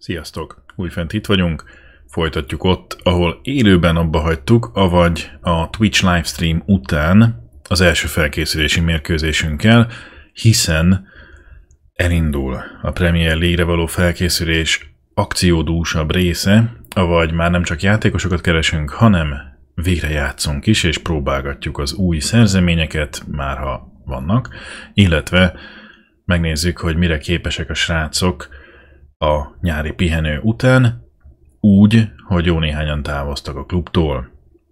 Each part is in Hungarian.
Sziasztok! Újfent itt vagyunk, folytatjuk ott, ahol élőben abba hagytuk, avagy a Twitch livestream után az első felkészülési mérkőzésünkkel, hiszen elindul a Premier League-re való felkészülés akciódúsabb része, avagy már nem csak játékosokat keresünk, hanem végre játszunk is, és próbálgatjuk az új szerzeményeket, már ha vannak, illetve megnézzük, hogy mire képesek a srácok a nyári pihenő után, úgy, hogy jó néhányan távoztak a klubtól.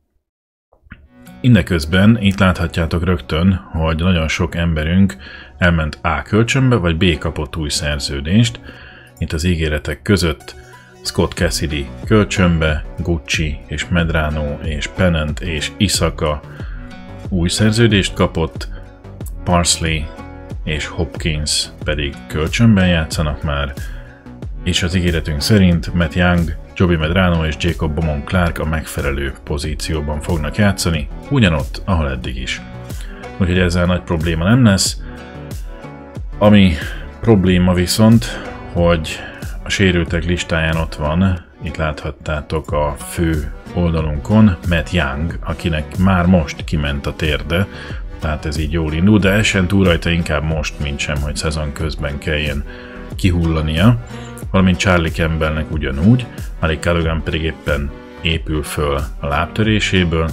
Indeközben itt láthatjátok rögtön, hogy nagyon sok emberünk elment A kölcsönbe, vagy B kapott új szerződést. Itt az ígéretek között Scott Cassidy kölcsönbe, Gucci és Medrano és Pennant és Isaka új szerződést kapott, Parsley és Hopkins pedig kölcsönben játszanak már, és az ígéretünk szerint Matt Young, Joby Medrano és Jacob Beaumont-Clark a megfelelő pozícióban fognak játszani, ugyanott, ahol eddig is. Úgyhogy ezzel nagy probléma nem lesz. Ami probléma viszont, hogy a sérültek listáján ott van, itt láthattátok a fő oldalunkon, Matt Young, akinek már most kiment a térde, tehát ez így jól indul, de ez sem túl rajta, inkább most, mint sem, hogy szezon közben kelljen kihullania. Valamint Charlie Campbellnek ugyanúgy, Malik Callaghan pedig éppen épül föl a lábtöréséből,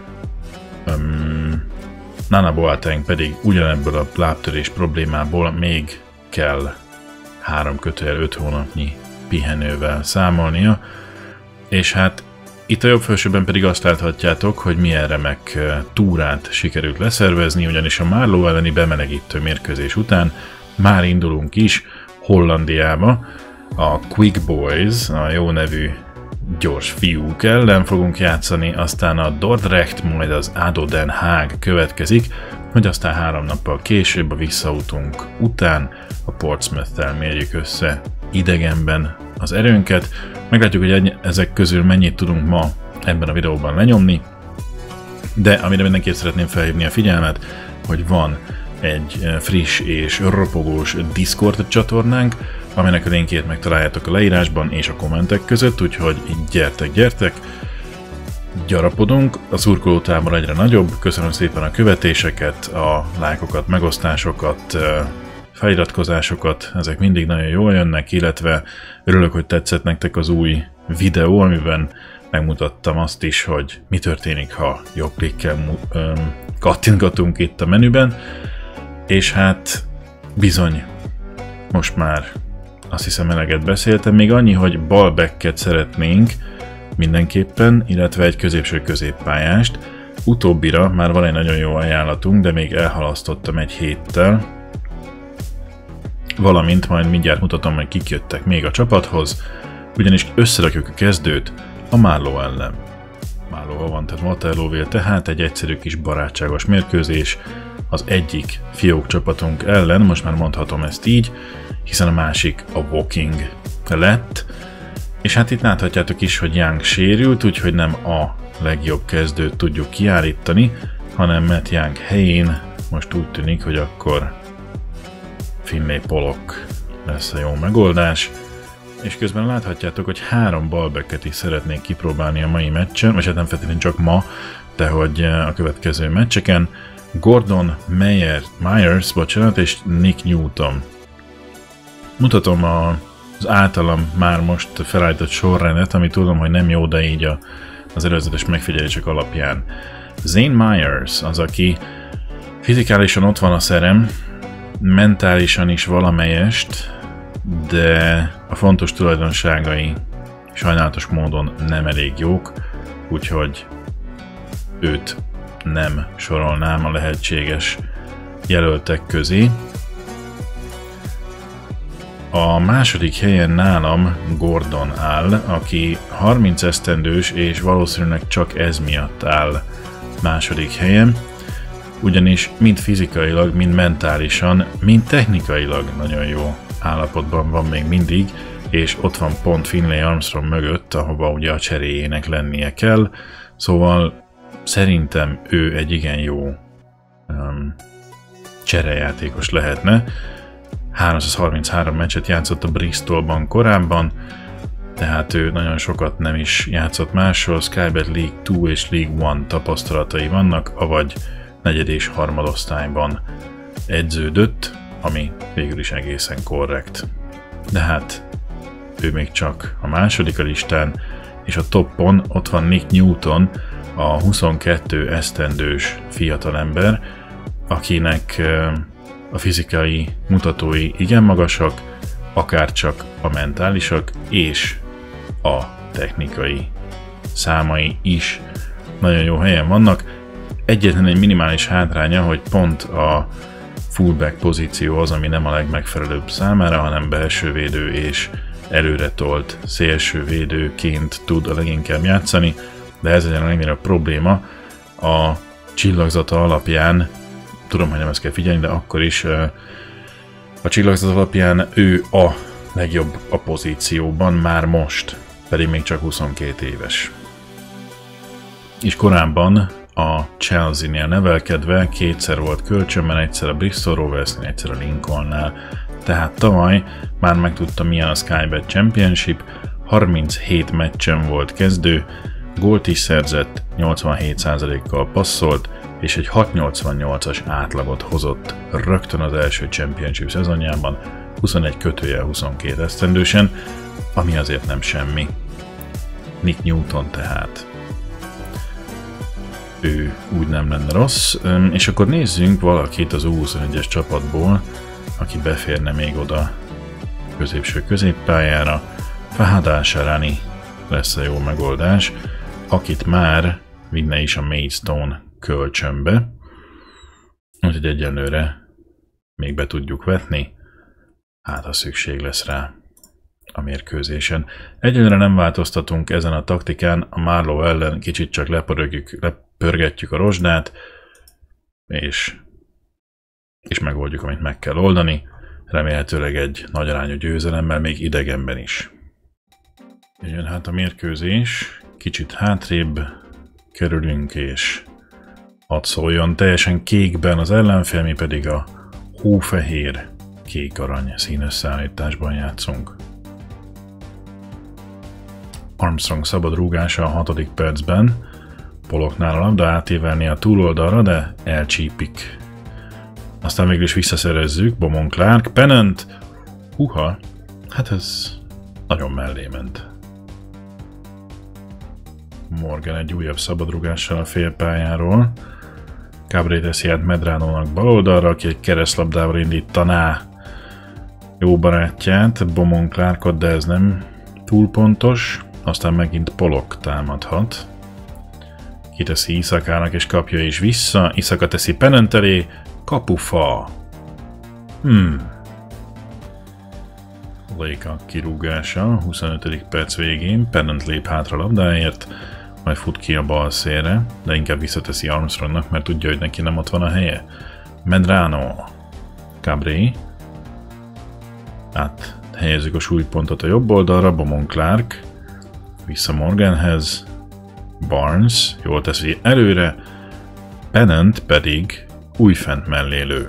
Nana Boateng pedig ugyanebből a lábtörés problémából még kell 3-5 hónapnyi pihenővel számolnia, és hát itt a jobb felsőben pedig azt láthatjátok, hogy milyen remek túrát sikerült leszervezni, ugyanis a Marlow elleni bemelegítő mérkőzés után már indulunk is Hollandiába. A Quick Boys, a jó nevű gyors fiúk ellen fogunk játszani, aztán a Dordrecht, majd az ADO Den Haag következik, hogy aztán 3 nappal később a visszautunk után a Portsmouth-tel mérjük össze idegenben az erőnket. Meglátjuk, hogy ezek közül mennyit tudunk ma ebben a videóban lenyomni, de amire mindenképp szeretném felhívni a figyelmet, hogy van egy friss és ropogós Discord csatornánk, aminek a linkjét megtaláljátok a leírásban és a kommentek között, úgyhogy gyertek, gyarapodunk, a szurkolótábor egyre nagyobb, köszönöm szépen a követéseket, a lájkokat, megosztásokat, feliratkozásokat, ezek mindig nagyon jól jönnek, illetve örülök, hogy tetszett nektek az új videó, amiben megmutattam azt is, hogy mi történik, ha jobb klikkel kattintgatunk itt a menüben, és hát bizony, most már azt hiszem eleget beszéltem, még annyi, hogy balbacket szeretnénk mindenképpen, illetve egy középső középpályást. Utóbbira már van egy nagyon jó ajánlatunk, de még elhalasztottam egy héttel. Valamint majd mindjárt mutatom, hogy kik jöttek még a csapathoz, ugyanis összerakjuk a kezdőt a Marlow ellen. Marlow van, tehát Waterlooville, tehát egy egyszerű kis barátságos mérkőzés az egyik fiók csapatunk ellen, most már mondhatom ezt így, hiszen a másik a Woking lett, és hát itt láthatjátok is, hogy Young sérült, úgyhogy nem a legjobb kezdőt tudjuk kiállítani, hanem Matt Young helyén most úgy tűnik, hogy akkor Finlay Pollock lesz a jó megoldás, és közben láthatjátok, hogy 3 balbacket is szeretnék kipróbálni a mai meccsen, vagy hát nem feltétlenül csak ma, de hogy a következő meccseken. Gordon Myers és Nick Newton. Mutatom az általam már most felállított sorrendet, ami tudom, hogy nem jó, de így az előzetes megfigyelések alapján. Zane Myers az, aki fizikálisan ott van a szerem, mentálisan is valamelyest, de a fontos tulajdonságai sajnálatos módon nem elég jók, úgyhogy őt nem sorolnám a lehetséges jelöltek közé. A második helyen nálam Gordon áll, aki 30 esztendős és valószínűleg csak ez miatt áll második helyen, ugyanis mind fizikailag, mind mentálisan, mind technikailag nagyon jó állapotban van még mindig, és ott van pont Finlay Armstrong mögött, ahova ugye a cseréjének lennie kell, szóval szerintem ő egy igen jó cserejátékos lehetne. 333 meccset játszott a Bristolban korábban, tehát ő nagyon sokat nem is játszott máshol. Skybet League 2 és League 1 tapasztalatai vannak, avagy negyed és harmadosztályban edződött, ami végül is egészen korrekt. De hát ő még csak a második a listán, és a toppon ott van Nick Newton, a 22 esztendős fiatalember, akinek a fizikai mutatói igen magasak, akárcsak a mentálisak, és a technikai számai is nagyon jó helyen vannak. Egyetlen egy minimális hátránya, hogy pont a fullback pozíció az, ami nem a legmegfelelőbb számára, hanem belsővédő és előretolt szélsővédőként tud a leginkább játszani, de ez egy a legnagyobb probléma. A csillagzata alapján, tudom, hogy nem ezt kell figyelni, de akkor is a csillagzat alapján ő a legjobb a pozícióban már most, pedig még csak 22 éves. És korábban a Chelsea-nél nevelkedve kétszer volt kölcsönben, egyszer a Bristol Roversnél, egyszer a Lincolnnál. Tehát tavaly már megtudta, milyen a Skybet Championship, 37 meccsen volt kezdő, gólt is szerzett, 87%-kal passzolt, és egy 6.88-as átlagot hozott rögtön az első Championship szezonjában, 21-22 esztendősen, ami azért nem semmi. Nick Newton tehát. Ő úgy nem lenne rossz, és akkor nézzünk valakit az U21-es csapatból, aki beférne még oda középső középpályára. Fahad Al-Shahrani lesz a jó megoldás, akit már vinne is a Maidstone kölcsönbe, úgyhogy egyelőre még be tudjuk vetni, hát ha szükség lesz rá a mérkőzésen. Egyelőre nem változtatunk ezen a taktikán, a Marlow ellen kicsit csak lepörgetjük a rozsdát, és megoldjuk, amit meg kell oldani, remélhetőleg egy nagy arányú győzelemmel, még idegenben is. Jön hát a mérkőzés, kicsit hátrébb kerülünk, és hadd szóljon teljesen kékben az ellenfél, mi pedig a hófehér kék-arany színösszállításban játszunk. Armstrong szabad rúgása a 6. percben, Pollocknál a labda átévelni a túloldalra, de elcsípik. Aztán végül is visszaszerezzük, Beaumont Clark, Pennant, huha, hát ez nagyon mellé ment. Morgan egy újabb szabadrugással a félpályáról. Cabré teszi át Medranónak baloldalra, aki egy keresztlabdával indítaná jó barátját, Beaumont Clarkot, de ez nem túl pontos. Aztán megint Pollock támadhat. Kiteszi Isakának és kapja is vissza. Isaka teszi Pennant elé, kapufa. Lake a kirúgása, 25. perc végén, Pennant lép hátra labdáért, majd fut ki a bal szélre, de inkább visszateszi Armstrongnak, mert tudja, hogy neki nem ott van a helye. Medrano, Cabré, át helyezzük a súlypontot a jobb oldalra, Beaumont Clark, vissza Morganhez, Barnes, jól teszi előre, Pennant pedig újfent mellé lő.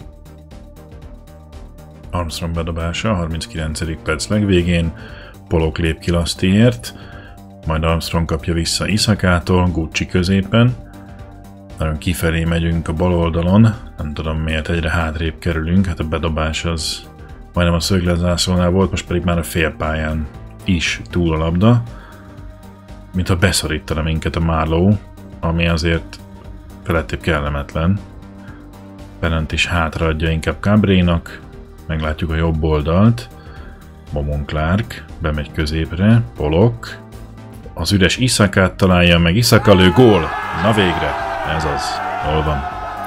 Armstrong bedobása a 39. perc legvégén, Pollock lép ki Lastiért, majd Armstrong kapja vissza Isakától, Gucci középen. Nagyon kifelé megyünk a bal oldalon, nem tudom miért egyre hátrébb kerülünk, hát a bedobás az majdnem a szögletzászlónál volt, most pedig már a félpályán is túl a labda. Mintha beszorítana minket a Marlow, ami azért felettébb kellemetlen. Pennant is hátraadja inkább Cabrénak, meglátjuk a jobb oldalt. Beaumont Clark bemegy középre, Pollock. Az üres Isakát találja meg, Isaka lő, gól! Na végre, ez az, hol van.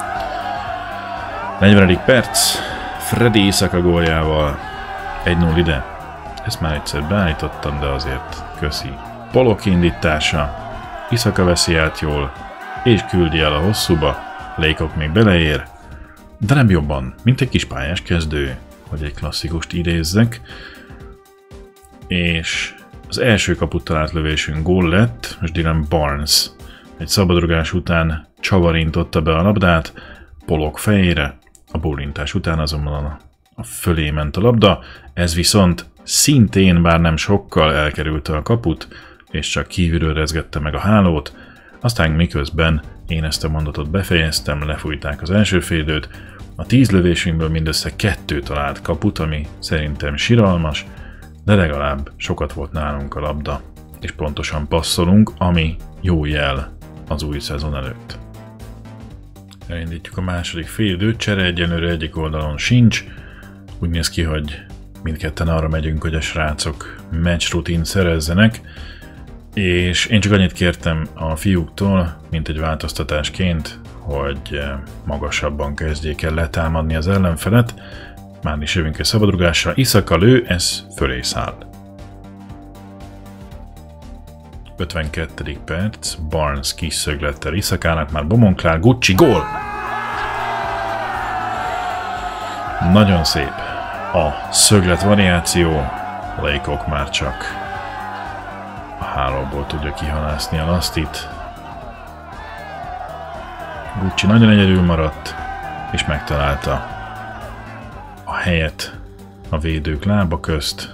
40. perc, Freddy Isaka góljával 1-0 ide. Ezt már egyszer beállítottam, de azért köszi. Pollock indítása, Isaka veszi át jól, és küldi el a hosszúba, Laycock még beleér, de nem jobban, mint egy kis pályás kezdő, hogy egy klasszikust idézzek. És az első kaput talált lövésünk gól lett, most Dylan Barnes egy szabadrugás után csavarintotta be a labdát Pollock fejére, a bólintás után azonban a fölé ment a labda, ez viszont szintén, bár nem sokkal elkerülte a kaput, és csak kívülről rezgette meg a hálót, aztán miközben én ezt a mondatot befejeztem, lefújták az első félidőt, a 10 lövésünkből mindössze 2 talált kaput, ami szerintem siralmas, de legalább sokat volt nálunk a labda, és pontosan passzolunk, ami jó jel az új szezon előtt. Elindítjuk a második félidőt, csere egyenlőre egyik oldalon sincs, úgy néz ki, hogy mindketten arra megyünk, hogy a srácok match rutint szerezzenek, és én csak annyit kértem a fiúktól, mint egy változtatásként, hogy magasabban kezdjék el letámadni az ellenfelet. Már is jövünk egy szabadrugásra, Iszaka lő, ez fölé száll. 52. perc, Barnes kis szöglettel Iszakának, már Bomonklár, Gucci, gól! Nagyon szép a szöglet variáció, Laycock már csak a hálóból tudja kihalászni a lasztit. Gucci nagyon egyedül maradt, és megtalálta a helyet a védők lába közt.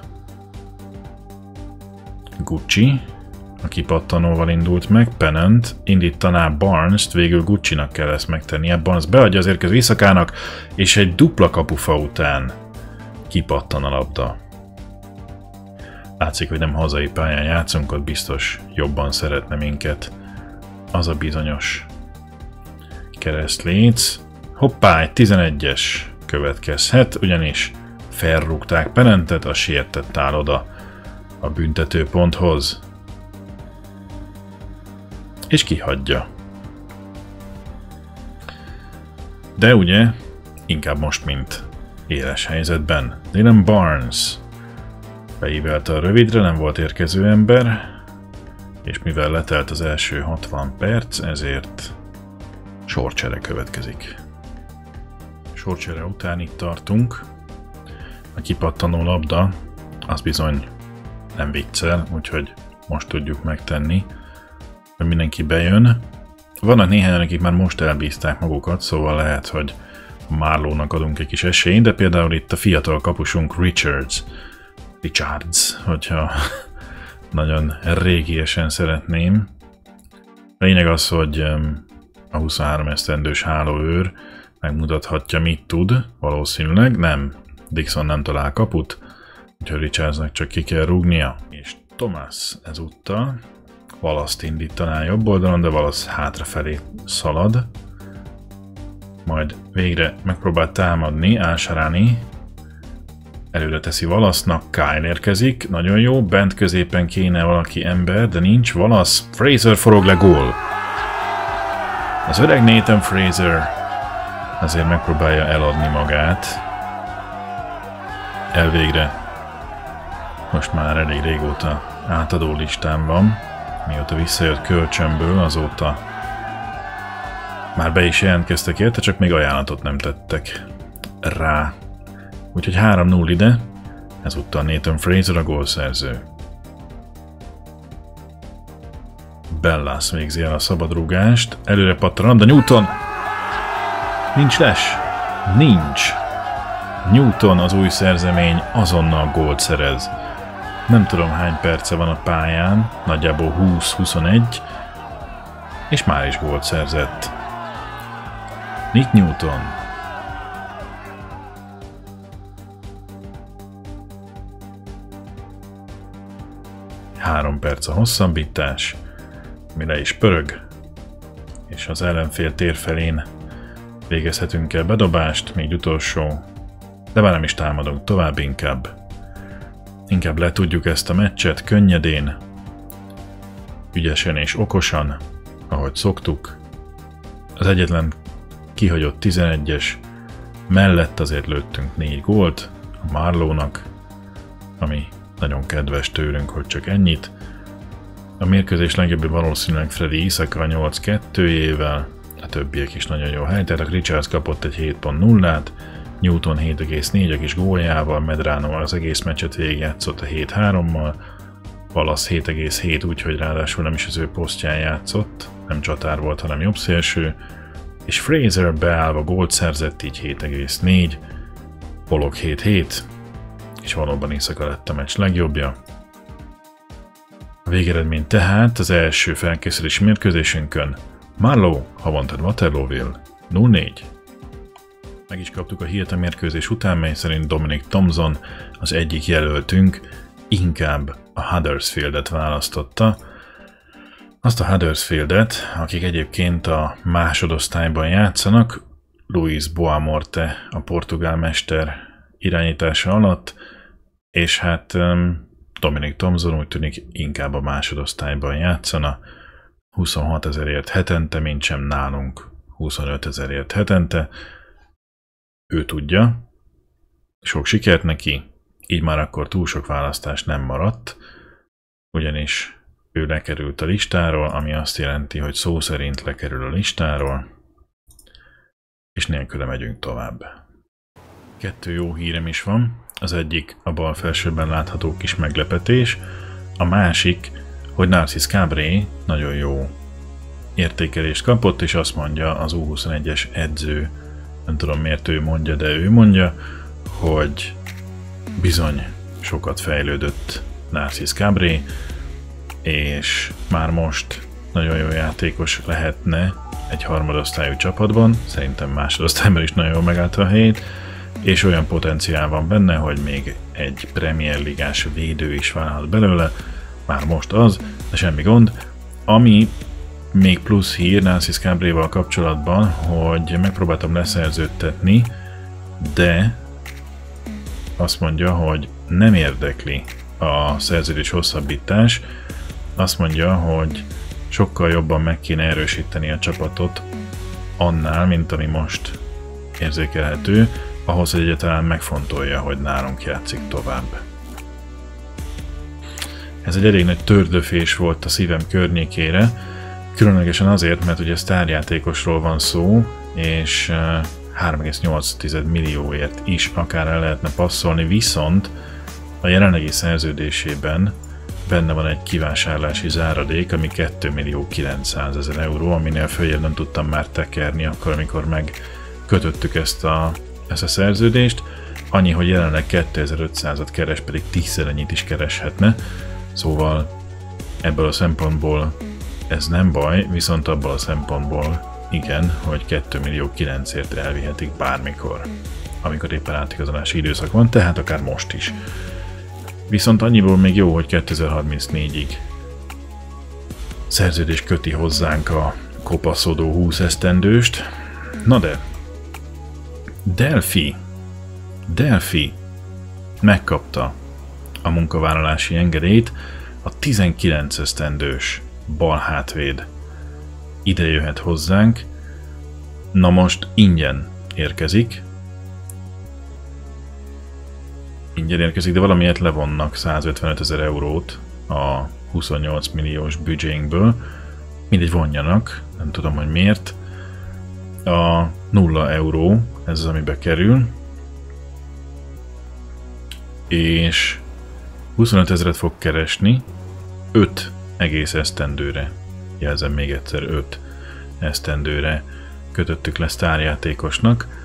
Gucci a kipattanóval indult meg, Pennant indítaná Barnes-t, végül Guccinak kell ezt megtennie. Barnes beadja az érkező Iszakának, és egy dupla kapufa után kipattan a labda. Látszik, hogy nem hazai pályán játszunk, ott biztos jobban szeretne minket az a bizonyos keresztléc. Hoppá, egy 11-es következhet, ugyanis felrúgták Pennantet, a sietett áll oda a büntetőponthoz. És kihagyja. De ugye, inkább most, mint éles helyzetben. Dylan Barnes beívelte a rövidre, nem volt érkező ember, és mivel letelt az első 60 perc, ezért sorcsere következik. Sorcsere után itt tartunk. A kipattanó labda, az bizony nem viccel, úgyhogy most tudjuk megtenni, hogy mindenki bejön. Vannak néhányan, akik már most elbízták magukat, szóval lehet, hogy Marlónak adunk egy kis esélyt, de például itt a fiatal kapusunk Richards, hogyha nagyon régiesen szeretném. A lényeg az, hogy a 23 esztendős hálóőr megmutathatja, mit tud, valószínűleg nem. Dixon nem talál kaput, úgyhogy Richardsnak csak ki kell rúgnia. És Thomas ezúttal Wallace-t indítaná jobb oldalon, de Wallace hátrafelé szalad. Majd végre megpróbál támadni, Ásarani előre teszi Wallace-nak, Kyle érkezik, nagyon jó, bent középen kéne valaki ember, de nincs, Wallace, Fraser forog le, gól! Az öreg Nathan Fraser azért megpróbálja eladni magát. Elvégre most már elég régóta átadó listán van, mióta visszajött kölcsönből, azóta már be is jelentkeztek érte, csak még ajánlatot nem tettek rá. Úgyhogy 3-0 ide, ezúttal Nathan Fraser a gólszerző. Bellas végzi el a szabadrúgást, előre pattan, de Newton! Nincs les! Nincs! Newton, az új szerzemény, azonnal gólt szerez. Nem tudom, hány perce van a pályán, nagyjából 20-21, és már is gólt szerzett. Nick Newton. Három perc a hosszabbítás, mire is pörög, és az ellenfél térfelén végezhetünk el bedobást, még utolsó, de már nem is támadunk tovább, inkább letudjuk ezt a meccset könnyedén, ügyesen és okosan, ahogy szoktuk. Az egyetlen kihagyott 11-es mellett azért lőttünk 4 gólt a Marlónak, ami nagyon kedves tőlünk, hogy csak ennyit. A mérkőzés legjobb valószínűleg Freddy Isaka 8-2-jével, a többiek is nagyon jó helytálltak. Richards kapott egy 7.0-át, Newton 7,4 a kis góljával, Medrano az egész meccset végigjátszott a 7-3-mal, Wallace 7,7, úgyhogy ráadásul nem is az ő posztján játszott, nem csatár volt, hanem jobb szélső, és Fraser beállva gólt szerzett, így 7,4, Pollock 7,7, és valóban éjszaka lett a meccs legjobbja. A végeredmény tehát az első felkészülési mérkőzésünkön Marlow Havant Waterlooville 0-4. Meg is kaptuk a hírt a mérkőzés után, mely szerint Dominic Thompson, az egyik jelöltünk, inkább a Huddersfieldet választotta. Azt a Huddersfieldet, akik egyébként a másodosztályban játszanak, Luis Boamorte a portugál mester irányítása alatt, és hát Dominic Thompson úgy tűnik inkább a másodosztályban játszana, 26 000-ért hetente, mint sem nálunk 25 000-ért hetente. Ő tudja, sok sikert neki, így már akkor túl sok választás nem maradt, ugyanis ő lekerült a listáról, ami azt jelenti, hogy szó szerint lekerül a listáról, és nélküle megyünk tovább. 2 jó hírem is van, az egyik a bal felsőben látható kis meglepetés, a másik, hogy Narcís Cabré nagyon jó értékelést kapott, és azt mondja az U21-es edző, nem tudom miért ő mondja, de ő mondja, hogy bizony sokat fejlődött Narcís Cabré, és már most nagyon jó játékos lehetne egy harmadosztályú csapatban, szerintem másodosztályban is nagyon jól megállta a helyét, és olyan potenciál van benne, hogy még egy Premier Ligás védő is válhat belőle, már most az, de semmi gond. Ami még plusz hír Narcís Cabréval kapcsolatban, hogy megpróbáltam leszerződtetni, de azt mondja, hogy nem érdekli a szerződés hosszabbítás, azt mondja, hogy sokkal jobban meg kéne erősíteni a csapatot annál, mint ami most érzékelhető, ahhoz, hogy egyáltalán megfontolja, hogy nálunk játszik tovább. Ez egy elég nagy tördöfés volt a szívem környékére, különlegesen azért, mert ugye sztárjátékosról van szó, és 3,8 millióért is akár el lehetne passzolni, viszont a jelenlegi szerződésében benne van egy kivásárlási záradék, ami 2.900.000 euró, aminél följebb nem tudtam már tekerni akkor, amikor megkötöttük ezt a szerződést. Annyi, hogy jelenleg 2500-at keres, pedig 10-szer ennyit is kereshetne, szóval ebből a szempontból ez nem baj, viszont abból a szempontból igen, hogy 2.900.000-ért elvihetik bármikor, amikor éppen átigazolási időszak van, tehát akár most is. Viszont annyiból még jó, hogy 2034-ig szerződés köti hozzánk a kopaszodó 20 esztendőst. Na de, Delphi megkapta a munkavállalási engedélyt, a 19 esztendős bal hátvéd ide jöhet hozzánk, na most ingyen érkezik, de valamiért levonnak 155.000 eurót a 28 milliós büdzsénkből, mindegy vonjanak, nem tudom, hogy miért. A 0 euró, ez az, amibe kerül, és 25.000-et fog keresni 5 egész esztendőre, jelzem még egyszer, 5 esztendőre kötöttük le sztárjátékosnak.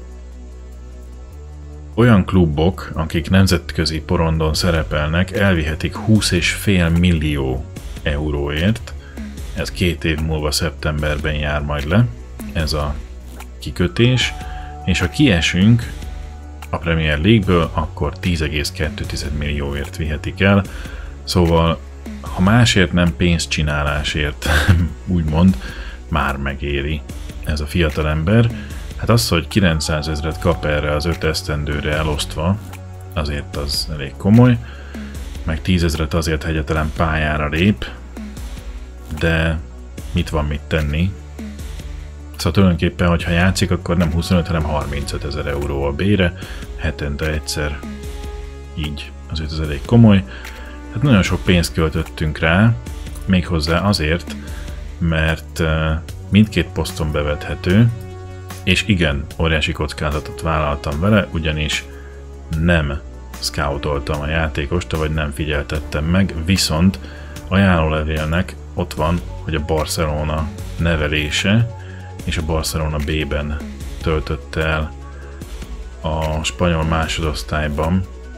Olyan klubok, akik nemzetközi porondon szerepelnek, elvihetik 20,5 millió euróért, ez 2 év múlva szeptemberben jár majd le, ez a kikötés, és ha kiesünk a Premier League-ből, akkor 10,2 millióért vihetik el, szóval ha másért nem pénzcsinálásért, úgymond, már megéri ez a fiatalember. Hát az, hogy 900.000-et kap erre az 5 esztendőre elosztva, azért az elég komoly, meg 10.000-et azért, hogy egyáltalán pályára lép, de mit van mit tenni? Szóval tulajdonképpen, hogyha játszik, akkor nem 25, hanem 35.000 euró a bére, hetente egyszer, így azért ez elég komoly. Hát nagyon sok pénzt költöttünk rá, méghozzá azért, mert mindkét poszton bevethető, és igen, óriási kockázatot vállaltam vele, ugyanis nem scoutoltam a játékost, vagy nem figyeltettem meg, viszont ajánlólevélnek ott van, hogy a Barcelona nevelése, és a Barcelona B-ben töltötte el a spanyol másodosztályban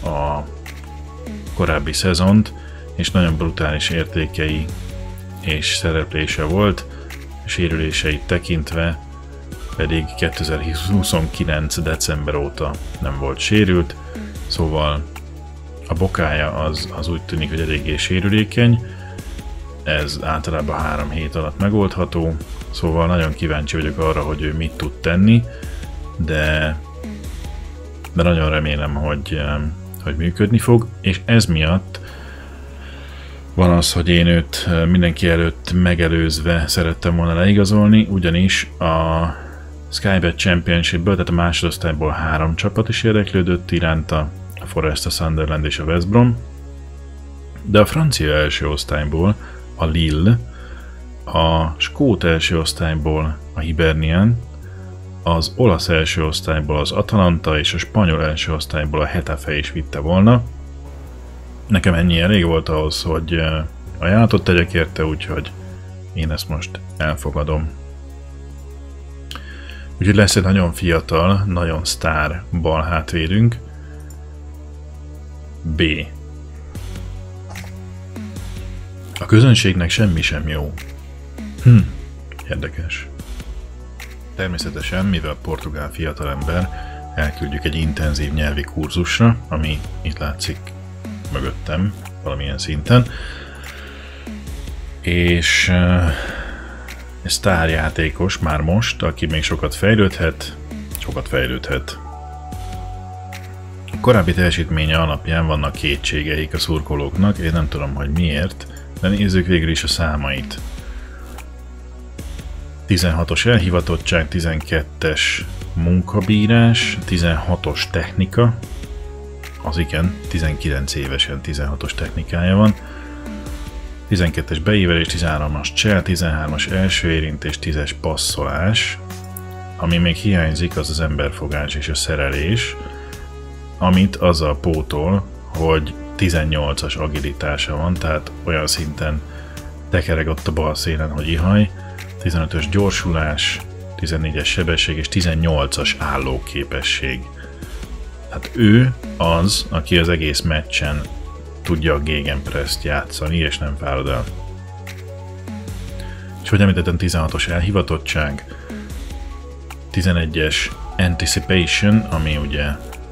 a korábbi szezont, és nagyon brutális értékei és szereplése volt, sérüléseit tekintve pedig 2029. december óta nem volt sérült, szóval a bokája az úgy tűnik, hogy eléggé sérülékeny, ez általában 3 hét alatt megoldható, szóval nagyon kíváncsi vagyok arra, hogy ő mit tud tenni, de nagyon remélem, hogy működni fog, és ez miatt van az, hogy én őt mindenki előtt megelőzve szerettem volna leigazolni, ugyanis a Skybet Championshipből, tehát a másodosztályból 3 csapat is érdeklődött iránta, a Forest, a Sunderland és a West Brom, de a francia első osztályból a Lille, a skót első osztályból a Hibernian, az olasz első osztályból az Atalanta és a spanyol első osztályból a Getafe is vitte volna. Nekem ennyi elég volt ahhoz, hogy ajánlatot tegyek érte, úgyhogy én ezt most elfogadom. Úgyhogy lesz egy nagyon fiatal, nagyon sztár balhátvédünk. B. A közönségnek semmi sem jó. Érdekes. Természetesen, mivel portugál fiatalember, elküldjük egy intenzív nyelvi kurzusra, ami itt látszik mögöttem valamilyen szinten. És sztárjátékos már most, aki még sokat fejlődhet. A korábbi teljesítménye alapján vannak kétségeik a szurkolóknak, én nem tudom, hogy miért, de nézzük végül is a számait. 16-os elhivatottság, 12-es munkabírás, 16-os technika, az igen, 19 évesen 16-os technikája van, 12-es beívelés, 13-as csel, 13-as első érintés, 10-es passzolás, ami még hiányzik, az az emberfogás és a szerelés, amit azzal pótol, hogy 18-as agilitása van, tehát olyan szinten tekereg ott a bal szélen, hogy ihaj, 15-ös gyorsulás, 14-es sebesség és 18-as állóképesség. Hát ő az, aki az egész meccsen tudja a gegenpresszt játszani, és nem fárad el. És hogy említettem, 16-os elhivatottság, 11-es anticipation, ami ugye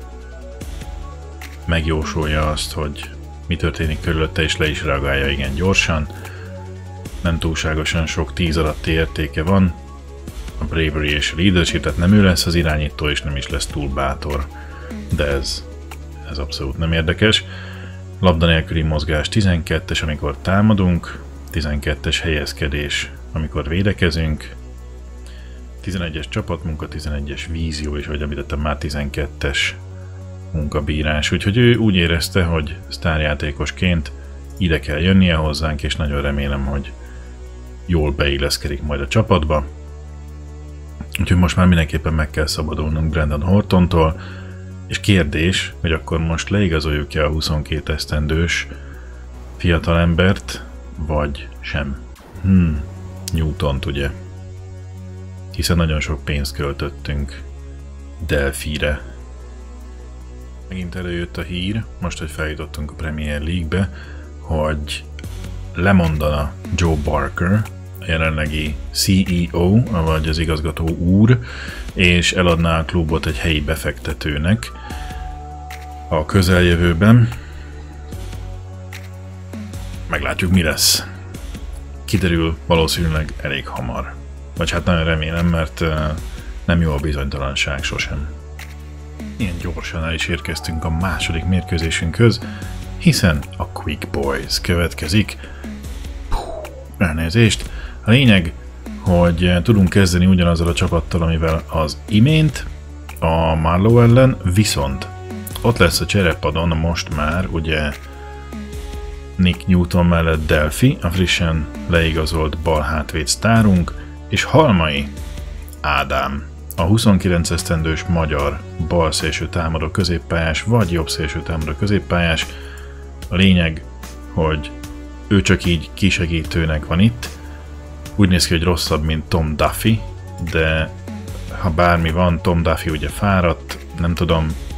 megjósolja azt, hogy mi történik körülötte, és le is reagálja igen gyorsan. Nem túlságosan sok 10 alatti értéke van. A bravery és a leadership, tehát nem ő lesz az irányító, és nem is lesz túl bátor. De ez abszolút nem érdekes. Labda nélküli mozgás 12-es, amikor támadunk, 12-es helyezkedés, amikor védekezünk, 11-es csapatmunka, 11-es vízió, és ahogy említettem, már 12-es munkabírás. Úgyhogy ő úgy érezte, hogy sztárjátékosként ide kell jönnie hozzánk, és nagyon remélem, hogy jól beilleszkedik majd a csapatba. Úgyhogy most már mindenképpen meg kell szabadulnunk Brandon Hortontól, és kérdés, hogy akkor most leigazoljuk-e a 22 esztendős fiatalembert, vagy sem. Newtont ugye. Hiszen nagyon sok pénzt költöttünk Delphi-re. Megint előjött a hír, most, hogy feljutottunk a Premier League-be, hogy lemondana Joe Barker, a jelenlegi CEO, vagy az igazgató úr, és eladná a klubot egy helyi befektetőnek a közeljövőben. Meglátjuk, mi lesz. Kiderül valószínűleg elég hamar. Vagy hát nagyon remélem, mert nem jó a bizonytalanság sosem. Ilyen gyorsan el is érkeztünk a második mérkőzésünkhöz, hiszen a Quick Boys következik. Elnézést. A lényeg, hogy tudunk kezdeni ugyanazzal a csapattal, amivel az imént, a Marlow ellen, viszont ott lesz a cserepadon most már ugye Nick Newton mellett Delphi, a frissen leigazolt balhátvéd sztárunk, és Halmai Ádám, a 29 esztendős magyar balszélső támadó középpályás, vagy jobbszélső támadó középpályás. A lényeg, hogy ő csak így kisegítőnek van itt. Úgy néz ki, hogy rosszabb, mint Tom Duffy, de ha bármi van, Tom Duffy ugye fáradt, nem tudom,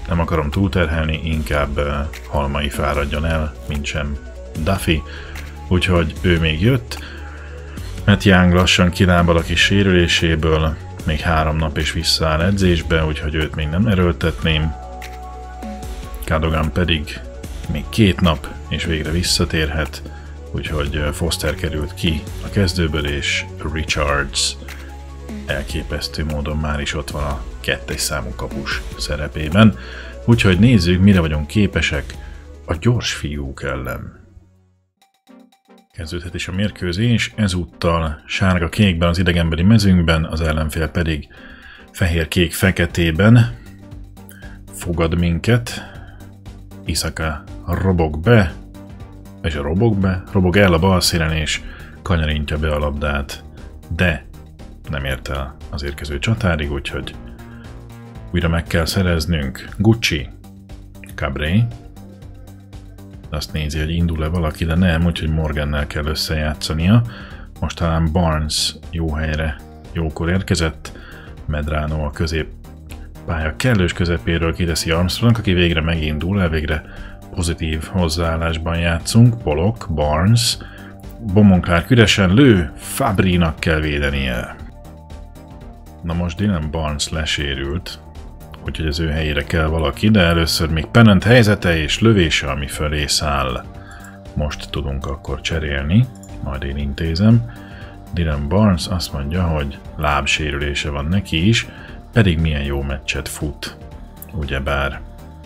nem akarom túlterhelni, inkább Halmai fáradjon el, mintsem Duffy, úgyhogy ő még jött. Matt Young lassan kilábal a kis sérüléséből, még 3 nap és visszaáll edzésbe, úgyhogy őt még nem erőltetném. Cadogan pedig még 2 nap és végre visszatérhet, úgyhogy Foster került ki a kezdőből, és Richards elképesztő módon már is ott van a 2-es számú kapus szerepében. Úgyhogy nézzük, mire vagyunk képesek a gyors fiúk ellen. Kezdődhet is a mérkőzés, ezúttal sárga-kékben az idegenbeli mezőnkben, az ellenfél pedig fehér-kék-feketében fogad minket. Isaka robog be, és robog el a bal szélen és kanyarintja be a labdát, de nem ért el az érkező csatárig, úgyhogy újra meg kell szereznünk. Gucci, Cabré, azt nézi, hogy indul-e valaki, de nem, úgyhogy Morgannel kell összejátszania. Most talán Barnes jó helyre, jókor érkezett, Medrano a középpálya kellős közepéről kiteszi Armstrong, aki végre megindul, elvégre pozitív hozzáállásban játszunk. Pollock, Barnes, Beaumont-Clark üresen lő, Fabrinak kell védenie. Na most Dylan Barnes lesérült, úgyhogy az ő helyére kell valaki, de először még Pennant helyzete és lövése, ami fölé száll. Most tudunk akkor cserélni, majd én intézem. Dylan Barnes azt mondja, hogy lábsérülése van neki is, pedig milyen jó meccset fut, ugyebár.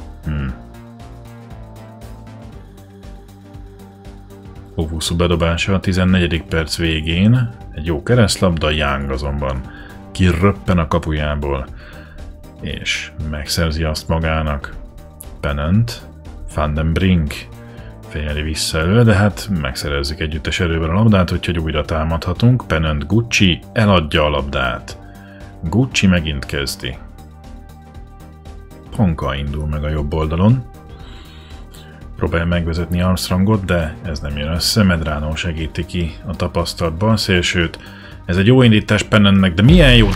Owusu bedobása a 14. perc végén, egy jó keresztlabda, Young azonban kiröppen a kapujából, és megszerzi azt magának. Pennant, Van den Brink fejeli vissza elő, de hát megszerezzük együttes erővel a labdát, úgyhogy újra támadhatunk. Pennant, Gucci eladja a labdát. Gucci megint kezdi. Ponka indul meg a jobb oldalon. Próbálja megvezetni Armstrongot, de ez nem jön össze. Medrano segíti ki a tapasztalt balszélsőt. Ez egy jó indítás Pennantnek, de milyen jó,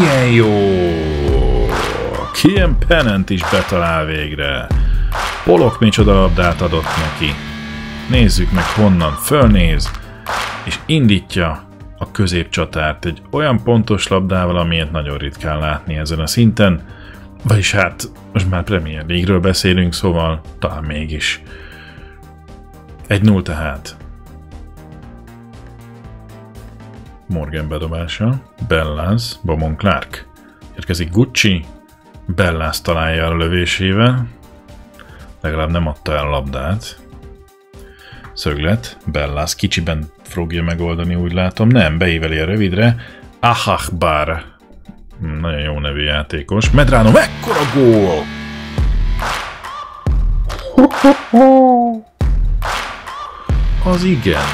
Kian Pennant is betalál végre. Pollock micsoda labdát adott neki. Nézzük meg honnan, fölnéz, és indítja a középcsatárt egy olyan pontos labdával, amilyet nagyon ritkán látni ezen a szinten. Vagyis hát, most már Premier League-ről beszélünk, szóval talán mégis. 1-0 tehát. Morgan bedobása, Bellas, Beaumont-Clark. Érkezik Gucci, Bellas találja a lövésével, legalább nem adta el a labdát. Szöglet, Bellas kicsiben fogja megoldani, úgy látom, nem, beíveli a rövidre. Ahakbar, nagyon jó nevű játékos. Medrano, mekkora gól! Az igen.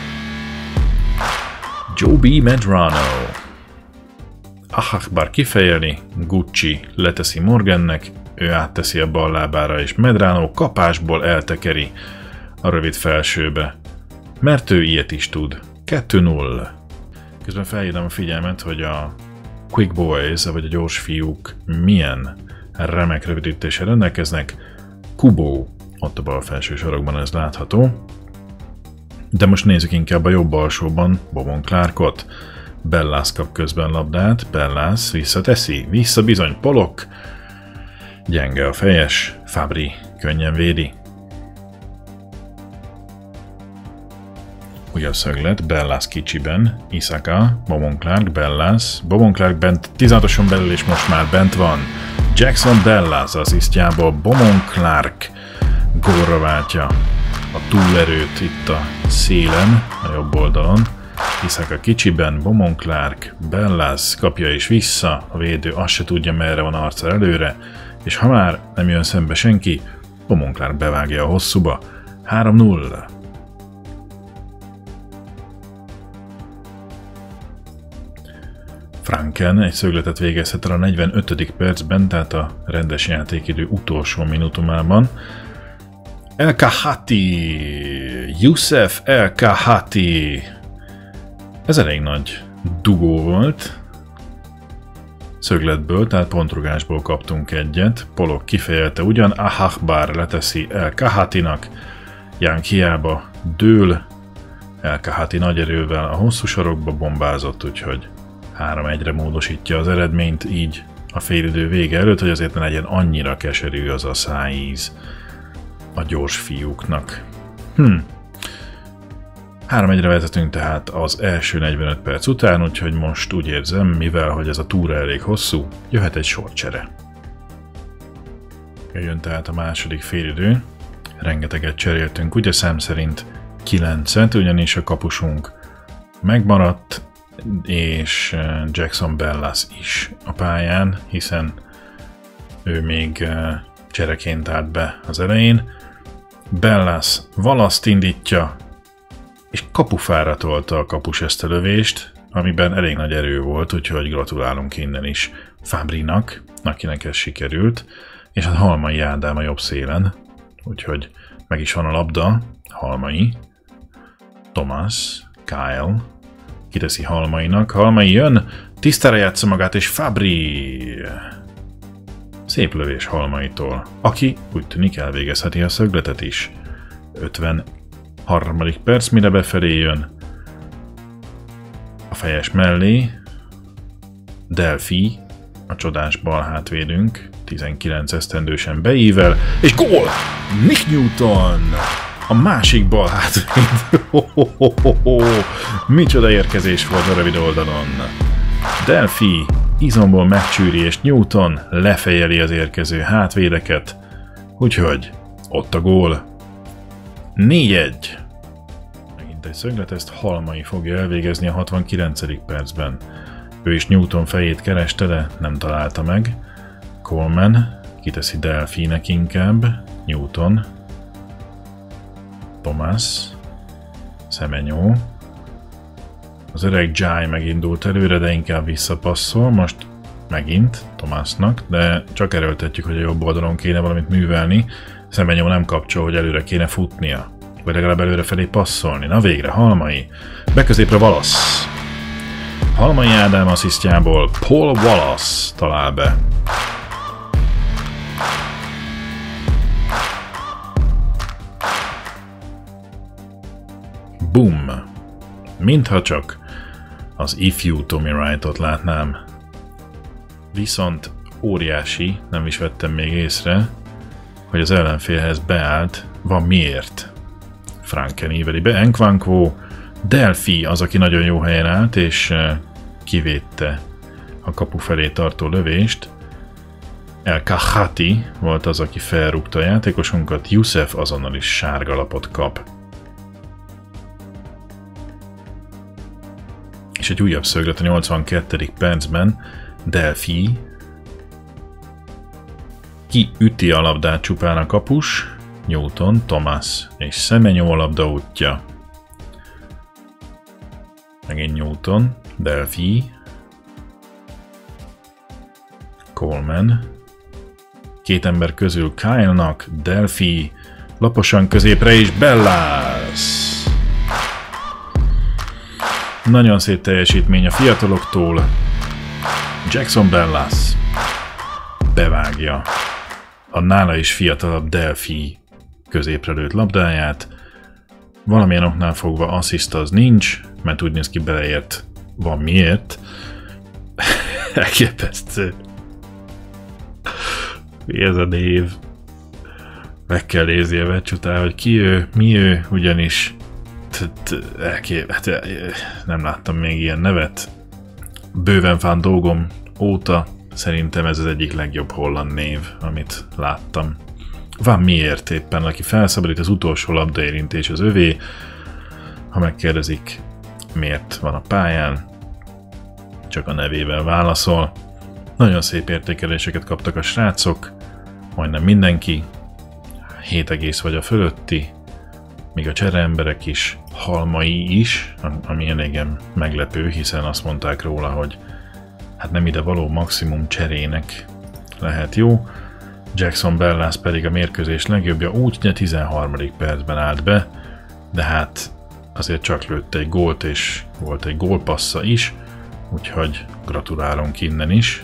Joby Medrano. Ahakbar kifejeli, Gucci leteszi Morgannek, ő átteszi a bal lábára, és Medrano kapásból eltekeri a rövid felsőbe. Mert ő ilyet is tud. 2-0. Közben felhívnám a figyelmet, hogy a Quick Boys, vagy a gyors fiúk milyen remek rövidítéssel rendelkeznek. Kubo, ott a bal felső sarokban ez látható. De most nézzük inkább a jobb alsóban Beaumont-Clarkot. Bellas kap közben labdát, Bellas visszateszi, vissza bizony Pollock. Gyenge a fejes, Fabri könnyen védi. Újabb szöglet, Bellas kicsiben, Isaka, Beaumont-Clark, Bellas, Beaumont-Clark bent 16-oson belül, és most már bent van. Jackson Bellas asszisztjából Beaumont-Clark gólra váltja a túlerőt itt a szélen, a jobb oldalon. Isaka kicsiben, Beaumont-Clark, Bellas kapja is vissza, a védő azt se tudja, merre van arccal előre, és ha már nem jön szembe senki, Beaumont-Clark bevágja a hosszúba. 3-0. Franken egy szögletet végezhet el a 45. percben, tehát a rendes játékidő utolsó minutumában. El Kahati, Youssef El Kahati. Ez elég nagy dugó volt. szögletből, tehát pontrugásból kaptunk egyet. Polog kifejelte ugyan, Ahakbar leteszi El Kahatinak, Jánk hiába dől, El Kahati nagy erővel a hosszú sarokba bombázott, úgyhogy 3-1-re módosítja az eredményt, így a félidő vége előtt, hogy azért ne legyen annyira keserű az a szájíz a gyors fiúknak. 3-1-re vezetünk tehát az első 45 perc után, úgyhogy most úgy érzem, mivel hogy ez a túra elég hosszú, jöhet egy sorcsere. Jön tehát a második félidő, rengeteget cseréltünk, ugye szám szerint 9-et, ugyanis a kapusunk megmaradt, és Jackson Bellas is a pályán, hiszen ő még csereként állt be az elején. Bellas Wallace-t indítja, és kapufára tolta a kapus ezt a lövést, amiben elég nagy erő volt, úgyhogy gratulálunk innen is Fabrinak, akinek ez sikerült, és hát Halmai Ádám a jobb szélen, úgyhogy meg is van a labda, Halmai, Thomas, Kyle, kiteszi Halmainak, Halmai jön, tisztára játsza magát, és Fabri! Szép lövés Halmaitól, aki úgy tűnik elvégezheti a szögletet is. 53. perc, mire befelé jön a fejes mellé, Delphi, a csodás bal hátvédünk, 19 esztendősen beível, és gól! Nick Newton! A másik bal hátvéd. Micsoda érkezés volt a rövid oldalon. Delphi izomból megcsűri, és Newton lefejeli az érkező hátvédeket. Úgyhogy ott a gól. 4-1. Megint egy szöglet, ezt Halmai fogja elvégezni a 69. percben. Ő is Newton fejét kereste, de nem találta meg. Coleman kiteszi Delphinek inkább. Newton. Thomas. Semenyó. Az öreg Jai megindult előre, de inkább visszapasszol. Most megint Thomasnak, de csak erőltetjük, hogy a jobb oldalon kéne valamit művelni. Semenyó nem kapcsol, hogy előre kéne futnia. Vagy legalább előre felé passzolni. Na végre, Halmai. Beközépre Wallace. Halmai Ádám asszisztjából Paul Wallace talál be. Boom! Mintha csak az ifjú Tommy Wright-ot látnám. Viszont óriási, nem is vettem még észre, hogy az ellenfélhez beállt, van miért. Franken íveli be, Enkvankvo, Delphi az, aki nagyon jó helyen állt, és kivédte a kapu felé tartó lövést. El Kahati volt az, aki felrúgta a játékosunkat, Youssef azonnal is sárga lapot kap. És egy újabb szöglet a 82. percben, Delphi kiüti a labdát csupán a kapus, Newton, Thomas és Semenyó a labda útja. Megint Newton, Delphi, Coleman, két ember közül Kyle-nak, Delphi, laposan középre is Bellas. Nagyon szép teljesítmény a fiataloktól. Jackson Bellas bevágja a nála is fiatalabb Delphi középre lőtt labdáját. Valamilyen oknál fogva assziszt az nincs, mert úgy néz ki beleért van miért. Elképesztő. Mi ez a név? Meg kell nézni a meccs után, hogy ki ő, mi ő, ugyanis nem láttam még ilyen nevet. Bőven Van Dogom óta szerintem ez az egyik legjobb holland név, amit láttam. Van miért éppen, aki felszabadít, az utolsó labdaérintés az övé. Ha megkérdezik, miért van a pályán, csak a nevével válaszol. Nagyon szép értékeléseket kaptak a srácok, majdnem mindenki, 7 vagy a fölötti, még a csereemberek is, Halmai is, ami eléggé meglepő, hiszen azt mondták róla, hogy hát nem ide való, maximum cserének lehet jó. Jackson Bellas pedig a mérkőzés legjobbja, úgy 13. percben állt be, de hát azért csak lőtte egy gólt, és volt egy gólpassza is, úgyhogy gratulálunk innen is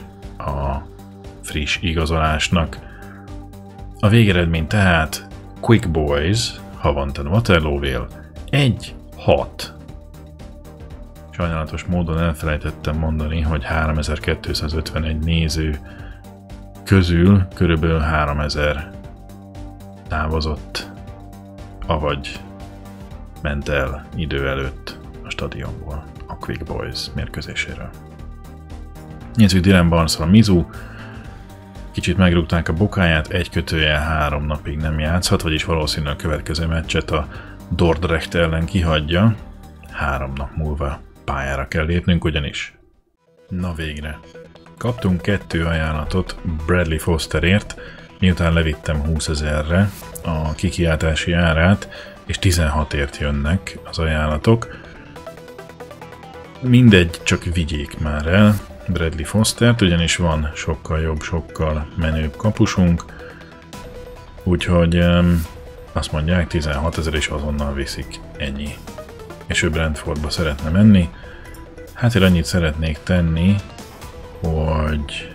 a friss igazolásnak. A végeredmény tehát Quick Boys, Havant Waterlooville 1-6. Sajnálatos módon elfelejtettem mondani, hogy 3251 néző közül körülbelül 3000 távozott, avagy ment el idő előtt a stadionból a Quick Boys mérkőzéséről. Nézzük Dylan Barnes-val, Mizu. Kicsit megrúgták a bokáját, 1-3 napig nem játszhat, vagyis valószínűleg a következő meccset a Dordrecht ellen kihagyja. 3 nap múlva pályára kell lépnünk ugyanis. Na végre. Kaptunk 2 ajánlatot Bradley Fosterért, miután levittem 20 000-re a kikiáltási árát, és 16-ért jönnek az ajánlatok. Mindegy, csak vigyék már el Bradley Fostert, ugyanis van sokkal jobb, sokkal menőbb kapusunk, úgyhogy azt mondják 16 000 és azonnal viszik, ennyi. És ő Brentfordba szeretne menni. Hát én annyit szeretnék tenni, hogy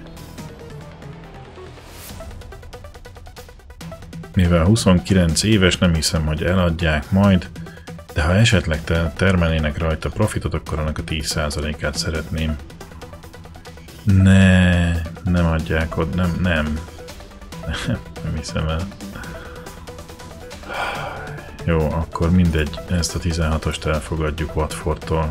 mivel 29 éves, nem hiszem, hogy eladják majd, de ha esetleg termelnének rajta profitot, akkor annak a 10%-át szeretném. Nem adják ott, nem hiszem el. Jó, akkor mindegy, ezt a 16-ost elfogadjuk Watfordtól.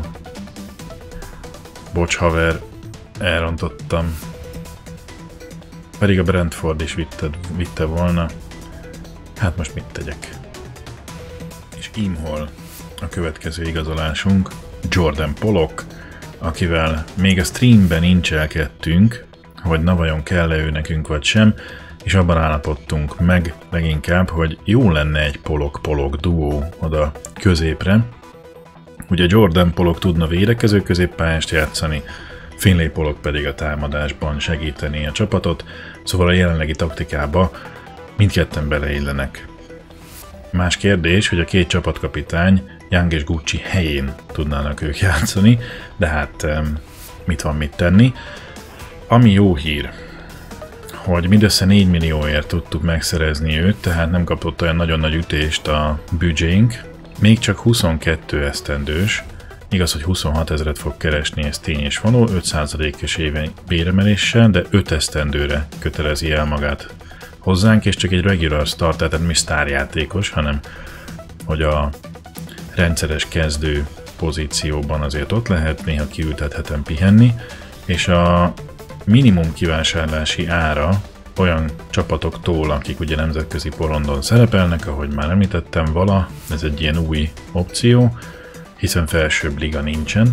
Bocs haver, elrontottam. Pedig a Brentford is vitte volna. Hát most mit tegyek? És imhol a következő igazolásunk, Jordan Pollock, akivel még a streamben incselkedtünk, hogy na vajon kell-e ő nekünk vagy sem, és abban állapodtunk meg leginkább, hogy jó lenne egy Pollock-Pollock duó oda középre. Ugye Jordan Pollock tudna védekező középpályást játszani, Finlay Pollock pedig a támadásban segíteni a csapatot, szóval a jelenlegi taktikába mindketten beleillenek. Más kérdés, hogy a 2 csapatkapitány Young és Gucci helyén tudnának ők játszani, de hát mit van mit tenni. Ami jó hír, hogy mindössze 4 millióért tudtuk megszerezni őt, tehát nem kapott olyan nagyon nagy ütést a büdzsénk, még csak 22 esztendős, igaz, hogy 26 000 fog keresni, ez tény és való, 5%-os éven béremeléssel, de 5 esztendőre kötelezi el magát hozzánk, és csak egy regular start, tehát nem is sztárjátékos, hanem hogy a rendszeres kezdő pozícióban azért ott lehet, néha kiültethetem pihenni, és a minimum kivásárlási ára olyan csapatoktól, akik ugye nemzetközi porondon szerepelnek, ahogy már említettem vala, ez egy ilyen új opció, hiszen felsőbb liga nincsen.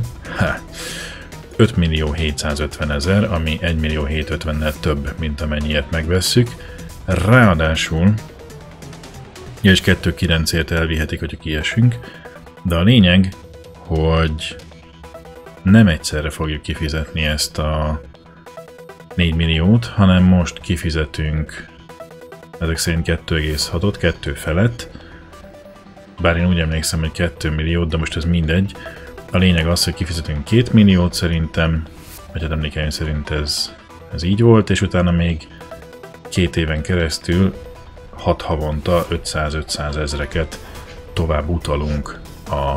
5.750.000, ami 1.750.000-nel több, mint amennyiért megvesszük. Ráadásul, és 2.9-ért elvihetik, hogyha kiesünk, de a lényeg, hogy nem egyszerre fogjuk kifizetni ezt a 4 milliót, hanem most kifizetünk ezek szerint 2,6-ot, 2 felett, bár én úgy emlékszem, hogy 2 milliót, de most ez mindegy. A lényeg az, hogy kifizetünk 2 milliót szerintem, vagy hát emlékeim szerint ez így volt, és utána még 2 éven keresztül 6 havonta 500-500 ezreket tovább utalunk a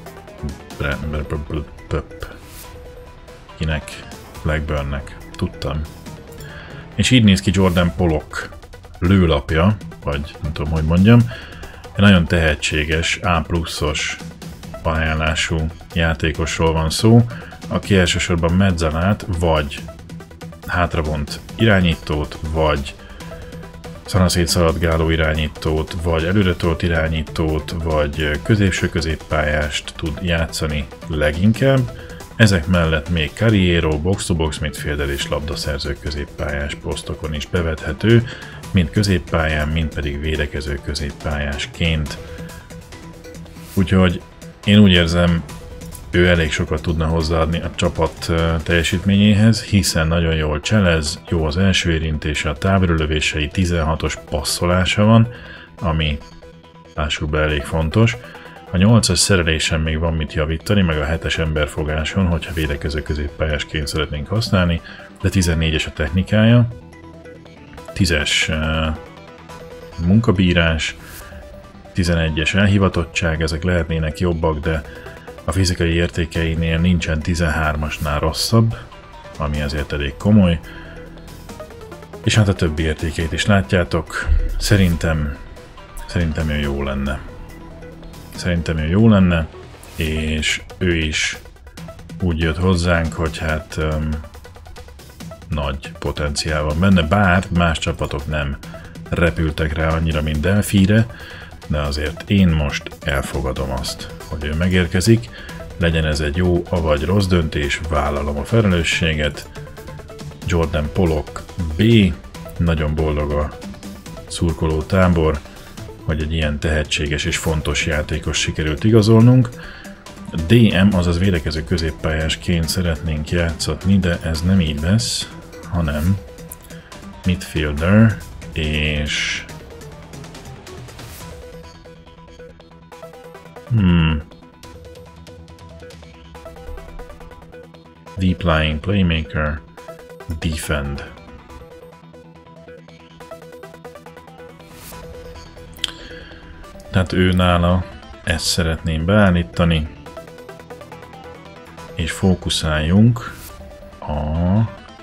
kinek? Blackburnnek. Tudtam. És így néz ki Jordan Pollock lőlapja, vagy nem tudom, hogy mondjam. Egy nagyon tehetséges, A+-os ajánlású játékosról van szó, aki elsősorban mezzanát, vagy hátravont irányítót, vagy szanaszétszaladgáló irányítót, vagy előretolt irányítót, vagy középső középpályást tud játszani leginkább. Ezek mellett még Carriero, box-to-box midfielder és labdaszerző középpályás posztokon is bevethető, mind középpályán, mind pedig védekező középpályásként. Úgyhogy én úgy érzem, ő elég sokat tudna hozzáadni a csapat teljesítményéhez, hiszen nagyon jól cselez, jó az első érintése, a távolrölövései, 16-os passzolása van, ami lássuk be elég fontos. A 8-as szerelésen még van mit javítani, meg a 7-es emberfogáson, hogyha védekező középpályásként szeretnénk használni, de 14-es a technikája, 10-es munkabírás, 11-es elhivatottság, ezek lehetnének jobbak, de a fizikai értékeinél nincsen 13-asnál rosszabb, ami azért elég komoly. És hát a többi értékeit is látjátok. Szerintem ő jó lenne. Szerintem ő jó lenne, és ő is úgy jött hozzánk, hogy hát nagy potenciál van benne, bár más csapatok nem repültek rá annyira, mint Delphi-re, de azért én most elfogadom azt, hogy ő megérkezik, legyen ez egy jó avagy rossz döntés, vállalom a felelősséget. Jordan Pollock B, nagyon boldog a szurkoló tábor, hogy egy ilyen tehetséges és fontos játékos sikerült igazolnunk. DM, azaz védekező középpályásként szeretnénk játszatni, de ez nem így lesz, hanem midfielder, és deep lying playmaker, defend. Tehát ő nála ezt szeretném beállítani, és fókuszáljunk a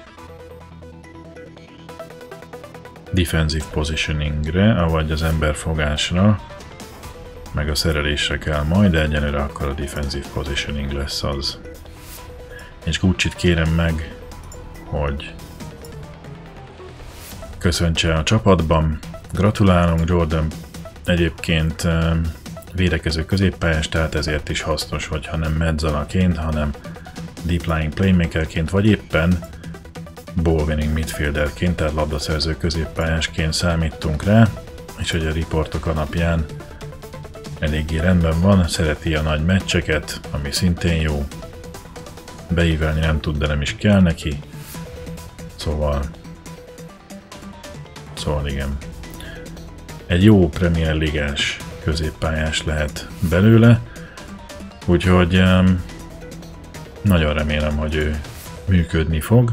defensive positioningre, avagy az emberfogásra, meg a szerelésre kell majd, de egyenlőre akkor a defensive positioning lesz az. És Gucci-t kérem meg, hogy köszöntse a csapatban. Gratulálunk, Jordan egyébként védekező középpályás, tehát ezért is hasznos, hogyha nem medzalaként, hanem deep lying playmakerként, vagy éppen ball winning midfielderként, tehát labdaszerző középpályásként számítunk rá, és hogy a riportok alapján eléggé rendben van, szereti a nagy meccseket, ami szintén jó, beívelni nem tud, de nem is kell neki, szóval igen. Egy jó Premier Ligás középpályás lehet belőle, úgyhogy nagyon remélem, hogy ő működni fog,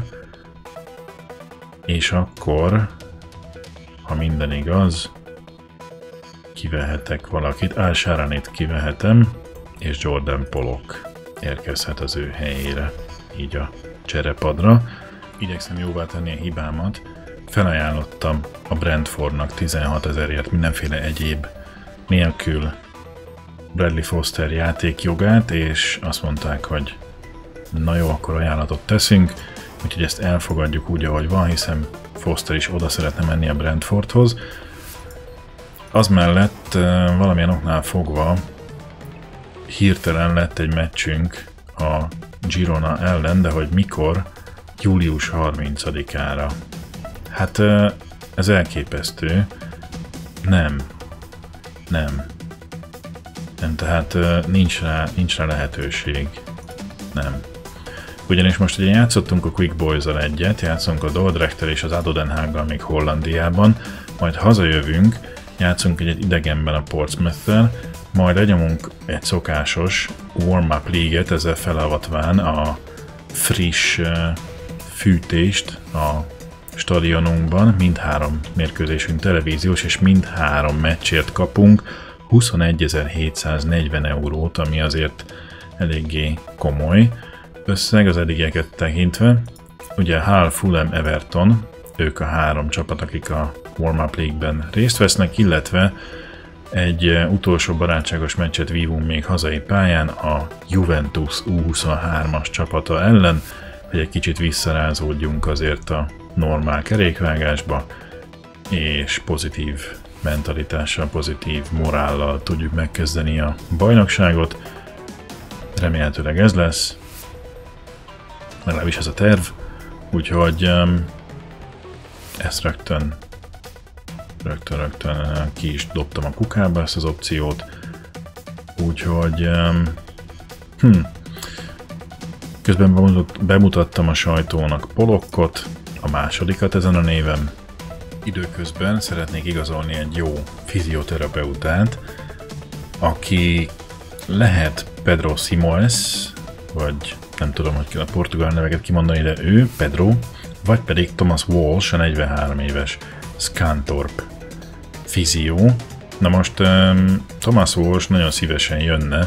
és akkor, ha minden igaz, kivehetek valakit, Al Sharanit kivehetem, és Jordan Pollock érkezhet az ő helyére, így a cserepadra. Igyekszem jóvá tenni a hibámat, felajánlottam a Brentfordnak 16 000-ért mindenféle egyéb nélkül Bradley Foster játékjogát, és azt mondták, hogy na jó, akkor ajánlatot teszünk, úgyhogy ezt elfogadjuk úgy, ahogy van, hiszen Foster is oda szeretne menni a Brentfordhoz. Az mellett valamilyen oknál fogva hirtelen lett egy meccsünk a Girona ellen, de hogy mikor? Július 30-ára. Hát ez elképesztő. Nem, tehát nincs rá lehetőség. Nem. Ugyanis most ugye játszottunk a Quick Boys-al egyet, játszunk a Dordrechttel és az ADO Den Haaggal még Hollandiában, majd hazajövünk, játszunk egy idegenben a Portsmouth-tel, majd lenyomunk egy szokásos warm-up league-et, ezzel felavatván a friss fűtést a stadionunkban, mindhárom mérkőzésünk televíziós, és mindhárom meccsért kapunk 21.740 eurót, ami azért eléggé komoly összeg az eddigieket tekintve. Ugye Hull, Fulham, Everton, ők a három csapat, akik a Warm-Up League-ben részt vesznek, illetve egy utolsó barátságos meccset vívunk még hazai pályán a Juventus U23-as csapata ellen, hogy egy kicsit visszarázódjunk azért a normál kerékvágásba, és pozitív mentalitással, pozitív morállal tudjuk megkezdeni a bajnokságot. Remélhetőleg ez lesz, legalábbis ez a terv, úgyhogy ezt rögtön ki is dobtam a kukába ezt az opciót, úgyhogy közben bemutattam a sajtónak Pollockot, a másodikat ezen a néven. Időközben szeretnék igazolni egy jó fizioterapeutát, aki lehet Pedro Simões, vagy nem tudom, hogy kell a portugál neveket kimondani, de ő, Pedro, vagy pedig Thomas Walsh, a 43 éves Scunthorpe fizió. Na most Thomas Walsh nagyon szívesen jönne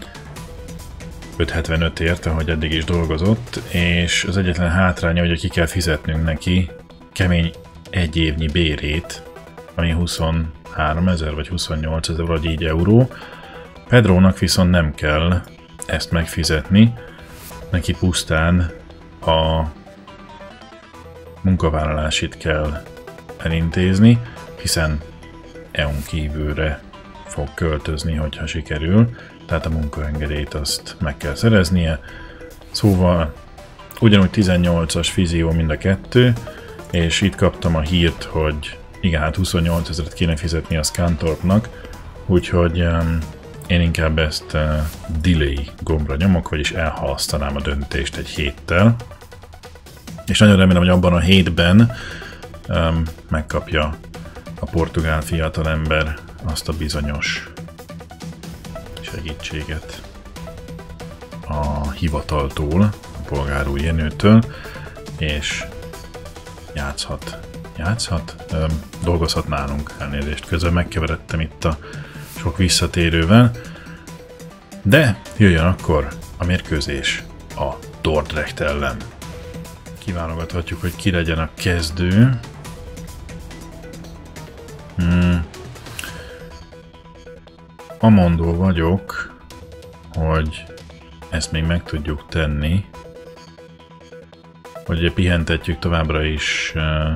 5,75-ért, ahogy eddig is dolgozott, és az egyetlen hátránya, hogy ki kell fizetnünk neki kemény egy évnyi bérét, ami 23.000 vagy 28.000 vagy így euró. Pedrónak viszont nem kell ezt megfizetni, neki pusztán a munkavállalásit kell elintézni, hiszen EU-n kívülre fog költözni, hogyha sikerül, tehát a munkaengedélyt azt meg kell szereznie. Szóval ugyanúgy 18-as fizió mind a kettő, és itt kaptam a hírt, hogy igen, hát 28.000-et kéne fizetni a Scunthorpe-nak, úgyhogy én inkább ezt delay gombra nyomok, vagyis elhalasztanám a döntést egy héttel. És nagyon remélem, hogy abban a hétben megkapja a portugál fiatalember azt a bizonyos segítséget a hivataltól, a Polgárúj Jenőtől, és dolgozhat nálunk, elnézést, közben megkeveredtem itt a sok visszatérővel, de jöjjön akkor a mérkőzés a Dordrecht ellen. Kiválogathatjuk, hogy ki legyen a kezdő. Amondó vagyok, hogy ezt még meg tudjuk tenni, hogy pihentetjük továbbra is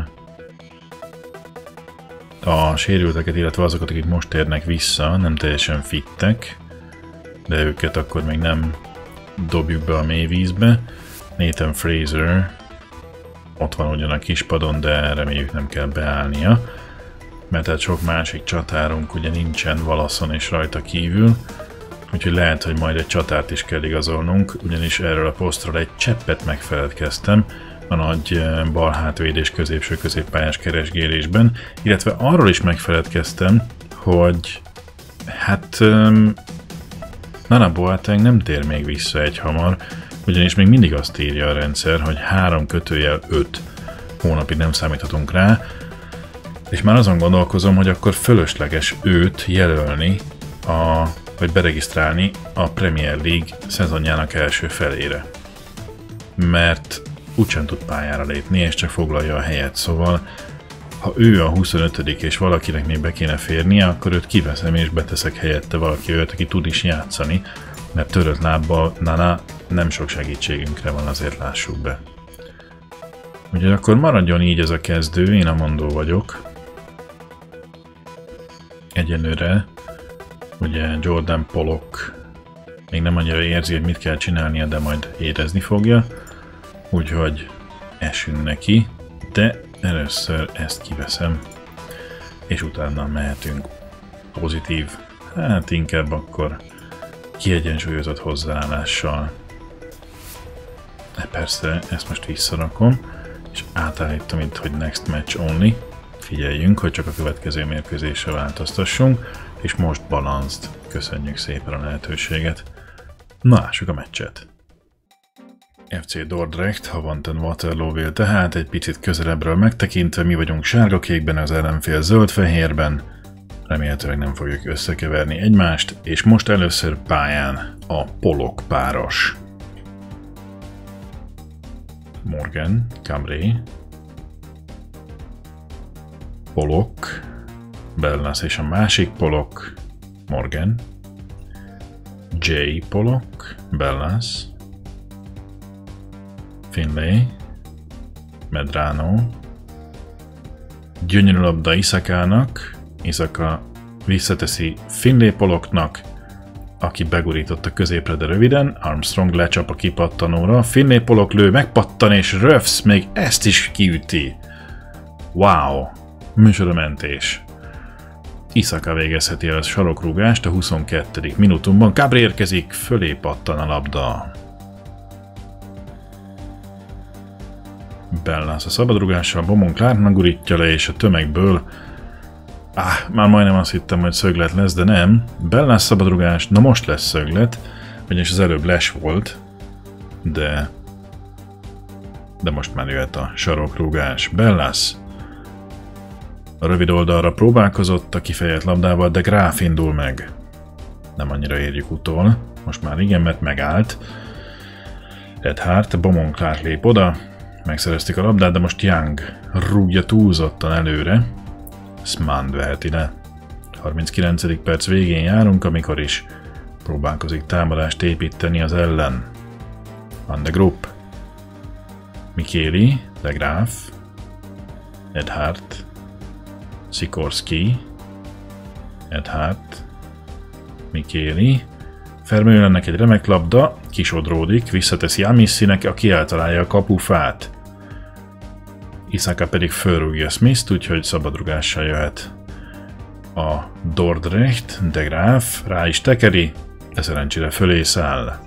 a sérülteket, illetve azokat, akik most érnek vissza, nem teljesen fittek, de őket akkor még nem dobjuk be a mély vízbe. Nathan Fraser ott van ugyan a kispadon, de reméljük nem kell beállnia, mert hát sok másik csatárunk ugye nincsen Wallace-on és rajta kívül, úgyhogy lehet, hogy majd egy csatárt is kell igazolnunk, ugyanis erről a posztról egy cseppet megfeledkeztem a nagy bal hátvédés középső középpályás keresgélésben, illetve arról is megfeledkeztem, hogy hát Nana Boateng nem tér még vissza egyhamar, ugyanis még mindig azt írja a rendszer, hogy 3/5 hónapig nem számíthatunk rá, és már azon gondolkozom, hogy akkor fölösleges őt jelölni, vagy beregisztrálni a Premier League szezonjának első felére. Mert úgysem tud pályára lépni, és csak foglalja a helyet, szóval ha ő a 25. és valakinek még be kéne férnie, akkor őt kiveszem és beteszek helyette valaki olyat, aki tud is játszani, mert törött lábbal Nana nem sok segítségünkre van, azért lássuk be. Úgyhogy akkor maradjon így ez a kezdő, én Amondó vagyok. Egyenlőre ugye Jordan Pollock még nem annyira érzi, hogy mit kell csinálnia, de majd érezni fogja. Úgyhogy esünk neki, de először ezt kiveszem, és utána mehetünk pozitív, hát inkább akkor kiegyensúlyozott hozzáállással. De persze, ezt most visszarakom, és átállítom itt, hogy next match only. Figyeljünk, hogy csak a következő mérkőzésre változtassunk, és most balanced. Köszönjük szépen a lehetőséget. Na, lássuk a meccset. FC Dordrecht, Havanten Waterlooville tehát egy picit közelebbről megtekintve, mi vagyunk sárga-kékben, az ellenfél zöld-fehérben. Remélhetőleg nem fogjuk összekeverni egymást, és most először pályán a Pollock páros. Morgan, Cambré, Pollock, Bellas és a másik Pollock, Morgan, J. Pollock, Bellas, Finlay, Medrano, gyönyörű labda Isakának, Isaka visszateszi Finlay Pollocknak, aki begurított a középre, de röviden, Armstrong lecsap a kipattanóra, Finlay Pollock lő, megpattan, és Röfs még ezt is kiüti. Wow! Műsora mentés. Isaka végezheti el a sarokrúgást a 22. minutumban, Cabré érkezik, fölé pattan a labda. Bellas a szabadrugással, Beaumont Clarknak gurítja le, és a tömegből már majdnem azt hittem, hogy szöglet lesz, de nem. Bellas szabadrugás, na most lesz szöglet, vagyis az előbb les volt, de de most már jöhet a sarokrúgás. Bellas a rövid oldalra próbálkozott a kifejelt labdával, de Graf indul meg. Nem annyira érjük utol. Most már igen, mert megállt. Ed Hart, Beaumont lép oda. Megszerezték a labdát, de most Young rúgja túlzottan előre. Smand veheti le. 39. perc végén járunk, amikor is próbálkozik támadást építeni az ellen. Van de Grupp. Mikéli, de Graf, Ed Hart, Sikorski, Ed Hart, Mikéli. Vermeulennek egy remek labda, kisodródik, visszateszi Amissinek, aki eltalálja a kapufát. Isaka pedig fölrúgja Smith-t, úgyhogy szabadrugással jöhet a Dordrecht, de Graaf rá is tekeri, de szerencsére fölé száll.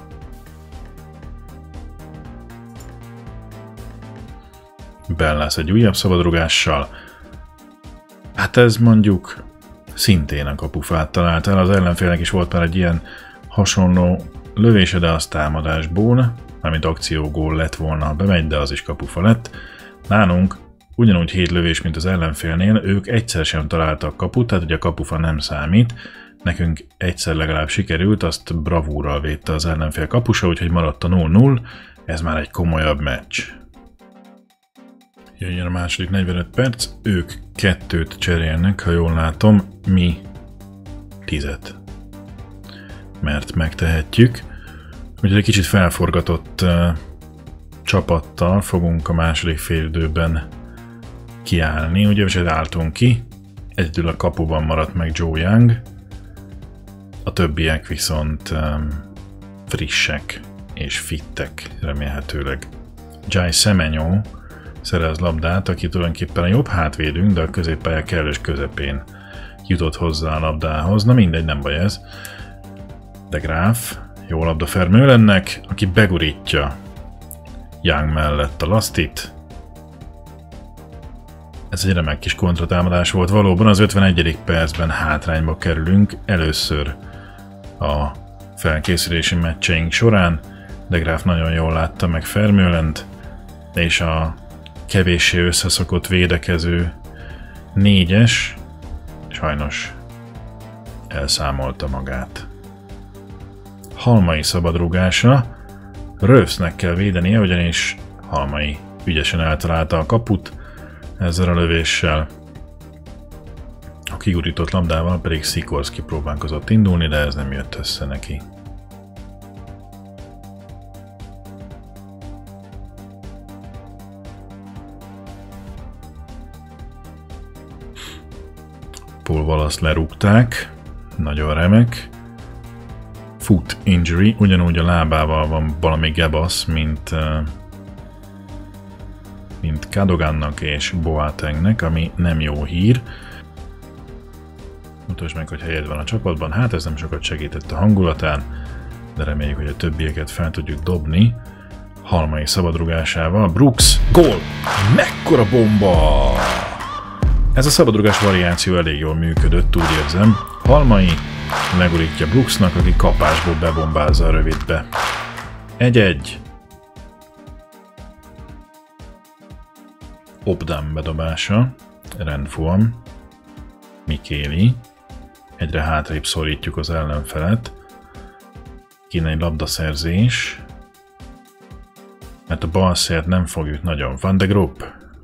Bellas egy újabb szabadrugással. Hát ez mondjuk szintén a kapufát talált el, az ellenfélnek is volt már egy ilyen hasonló lövése, de az támadásból, mármint akciógól lett volna, bemegy, de az is kapufa lett. Nálunk ugyanúgy 7 lövés, mint az ellenfélnél, ők egyszer sem találtak kaput, tehát ugye a kapufa nem számít. Nekünk egyszer legalább sikerült, azt bravúrral védte az ellenfél kapusa, úgyhogy maradt a 0-0, ez már egy komolyabb meccs. Jöjjön a második 45 perc, ők 2-t cserélnek, ha jól látom, mi 10-et. Mert megtehetjük. Úgyhogy egy kicsit felforgatott csapattal fogunk a második félidőben kiállni. Ugye is álltunk ki, egyedül a kapuban maradt meg Joe Young, a többiek viszont frissek és fittek remélhetőleg. Jai Semenyo szerez labdát, aki tulajdonképpen a jobb hátvédünk, de a középpálya kellős közepén jutott hozzá a labdához. Na mindegy, nem baj ez. De Graf, jó labda Vermeulennek, aki begurítja Young mellett a Lastit. Ez egy remek kis kontratámadás volt valóban, az 51. percben hátrányba kerülünk először a felkészülési meccseink során. De Graf nagyon jól látta meg Vermeulent, és a kevéssé összeszokott védekező 4-es sajnos elszámolta magát. Halmai szabadrúgása. Rövsznek kell védenie, ugyanis Halmai ügyesen eltalálta a kaput ezzel a lövéssel. A kigurított labdával pedig Sikorski próbálkozott indulni, de ez nem jött össze neki. Paul Wallace lerúgták, nagyon remek. Foot injury, ugyanúgy a lábával van valami gebasz, mint Cadogannak és Boatengnek, ami nem jó hír. Mutasd meg, hogy helyed van a csapatban, hát ez nem sokat segített a hangulatán, de reméljük, hogy a többieket fel tudjuk dobni. Halmai szabadrugásával. Brooks, gól! Mekkora bomba! Ez a szabadrugás variáció elég jól működött, úgy érzem. Halmai legurítja Brooksnak, aki kapásból bebombázza a rövidbe. 1-1. Obdam bedobása. Renfuam. Mikéli. Egyre hátrébb szorítjuk az ellenfelet. Kéne egy labdaszerzés. Mert a bal szélt nem fogjuk nagyon. Van de Grupp.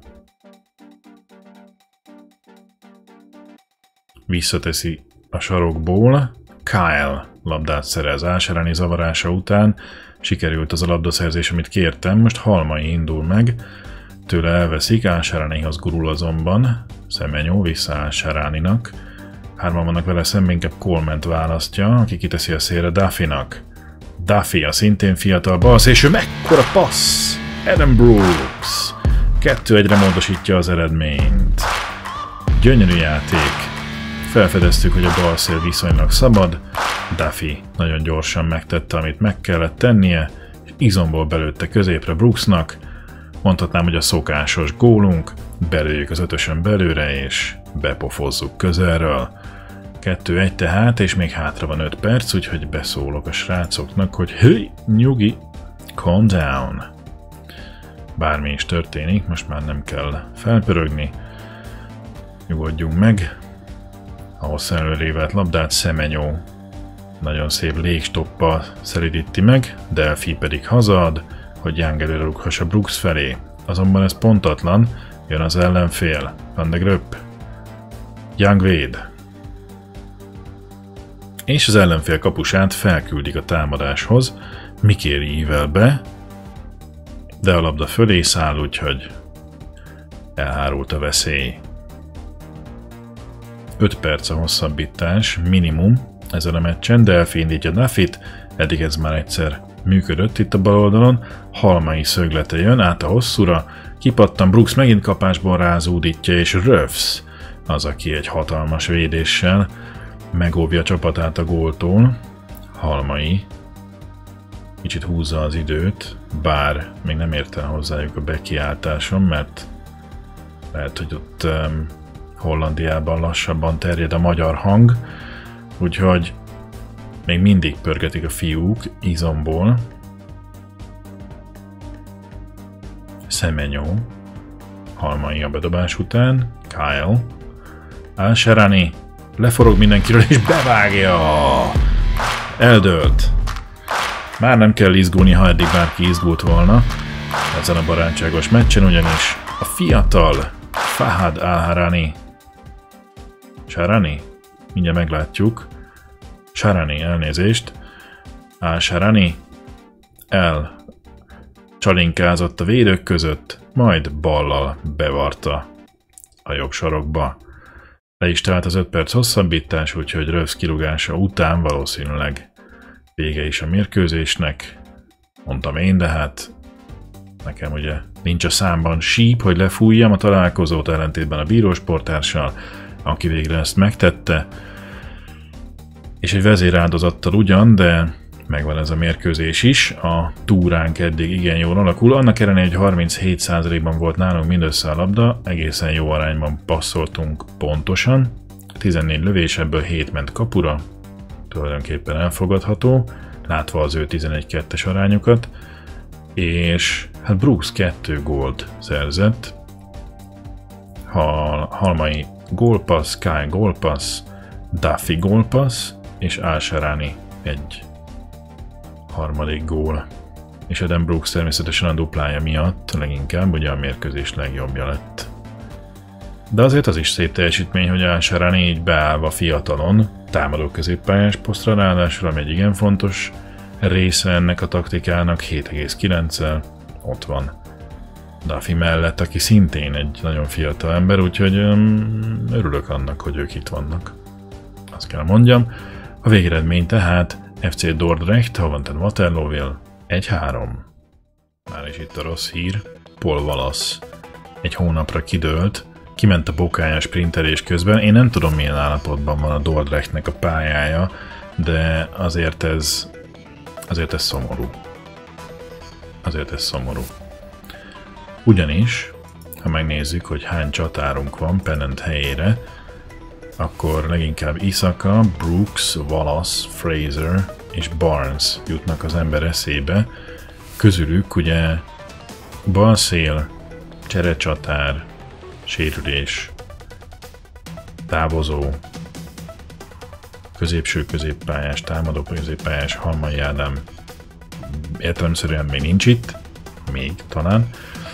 Visszateszi a sarokból. Kyle labdát szerez Ásáráni zavarása után. Sikerült az a labdaszerzés, amit kértem. Most Halmai indul meg. Tőle elveszik, Ásáránihoz gurul azonban. Semenyo vissza Ásáráninak. Hárman vannak vele szemben, inkább Coleman-t választja, aki kiteszi a szélre Duffynak. Duffy, a szintén fiatal balszélső, mekkora passz! Adam Brooks 2-1-re módosítja az eredményt. Gyönyörű játék. Felfedeztük, hogy a balszél viszonylag szabad. Duffy nagyon gyorsan megtette, amit meg kellett tennie, és izomból belőtte középre Brooksnak. Mondhatnám, hogy a szokásos gólunk, belőjük az ötösön belőle, és bepofozzuk közelről. 2-1 tehát, és még hátra van 5 perc, úgyhogy beszólok a srácoknak, hogy hey, nyugi, calm down. bármi is történik, most már nem kell felpörögni. Nyugodjunk meg. A hosszan előrévelt labdát Semenyo nagyon szép légstoppal szeridíti meg, Delphi pedig hazaad, hogy Young előre rughassa Brooks felé. Azonban ez pontatlan, jön az ellenfél, Van de Gröpp. Young véd. És az ellenfél kapusát felküldik a támadáshoz, Mikéri ível be, de a labda fölé száll, úgyhogy elhárult a veszély. 5 perc a hosszabbítás, minimum ezen a meccsen, Delphi indítja Duffyt, eddig ez már egyszer működött itt a bal oldalon, Halmai szöglete jön át a hosszúra, kipattan Brooks megint kapásból rázúdítja, és Ruffs az, aki egy hatalmas védéssel megóvja a csapatát a góltól. Halmai kicsit húzza az időt, bár még nem ért el hozzájuk a bekiáltáson, mert lehet, hogy ott Hollandiában lassabban terjed a magyar hang, úgyhogy még mindig pörgetik a fiúk izomból. Semenyo, Halmai a bedobás után, Kyle, Al-Sharani, leforog mindenkiről és bevágja! Eldőlt! Már nem kell izgulni, ha eddig bárki izgult volna ezen a barátságos meccsen, ugyanis a fiatal Fahad Al-Harani, Sharani? Mindjárt meglátjuk. Sharani, elnézést. Al-Sharani csalinkázott a védők között, majd ballal bevarta a jobb sarokba. Le is telt az 5 perc hosszabbítás, úgyhogy Ruffs kirúgása után valószínűleg vége is a mérkőzésnek. Mondtam én, de hát nekem ugye nincs a számban síp, hogy lefújjam a találkozót, ellentétben a bírósporttársal, aki végre ezt megtette. És egy vezéráldozattal ugyan, de megvan ez a mérkőzés is. A túránk eddig igen jól alakul. Annak ellenére, hogy 37%-ban volt nálunk mindössze a labda, egészen jó arányban passzoltunk pontosan. 14 lövés, ebből 7 ment kapura. Tulajdonképpen elfogadható, látva az ő 11-2-es arányokat. És hát Brooks 2 gólt szerzett. Halmai gólpassz, Kyle gólpassz, Duffy gólpassz, és Al-Sharani egy harmadik gól. És Adam Brooks természetesen a duplája miatt leginkább ugye a mérkőzés legjobbja lett. De azért az is szép teljesítmény, hogy Al-Sharani így beállva fiatalon, támadó középpályás posztra, ráadásul ami egy igen fontos része ennek a taktikának, 7,9-el ott van Duffy mellett, aki szintén egy nagyon fiatal ember, úgyhogy örülök annak, hogy ők itt vannak. Azt kell mondjam. A végeredmény tehát FC Dordrecht, Havanten Waterlooville 1-3. Már is itt a rossz hír. Paul Wallace egy hónapra kidőlt, kiment a bokája sprintelés közben. Én nem tudom, milyen állapotban van a Dordrechtnek a pályája, de azért ez szomorú. Azért ez szomorú. Ugyanis, ha megnézzük, hogy hány csatárunk van Pennant helyére, akkor leginkább Isaka, Brooks, Wallace, Fraser és Barnes jutnak az ember eszébe. Közülük ugye balszél, cserecsatár, sérülés, távozó, középső középpályás, támadó középpályás, Halmai Ádám értelemszerűen még nincs itt, még talán.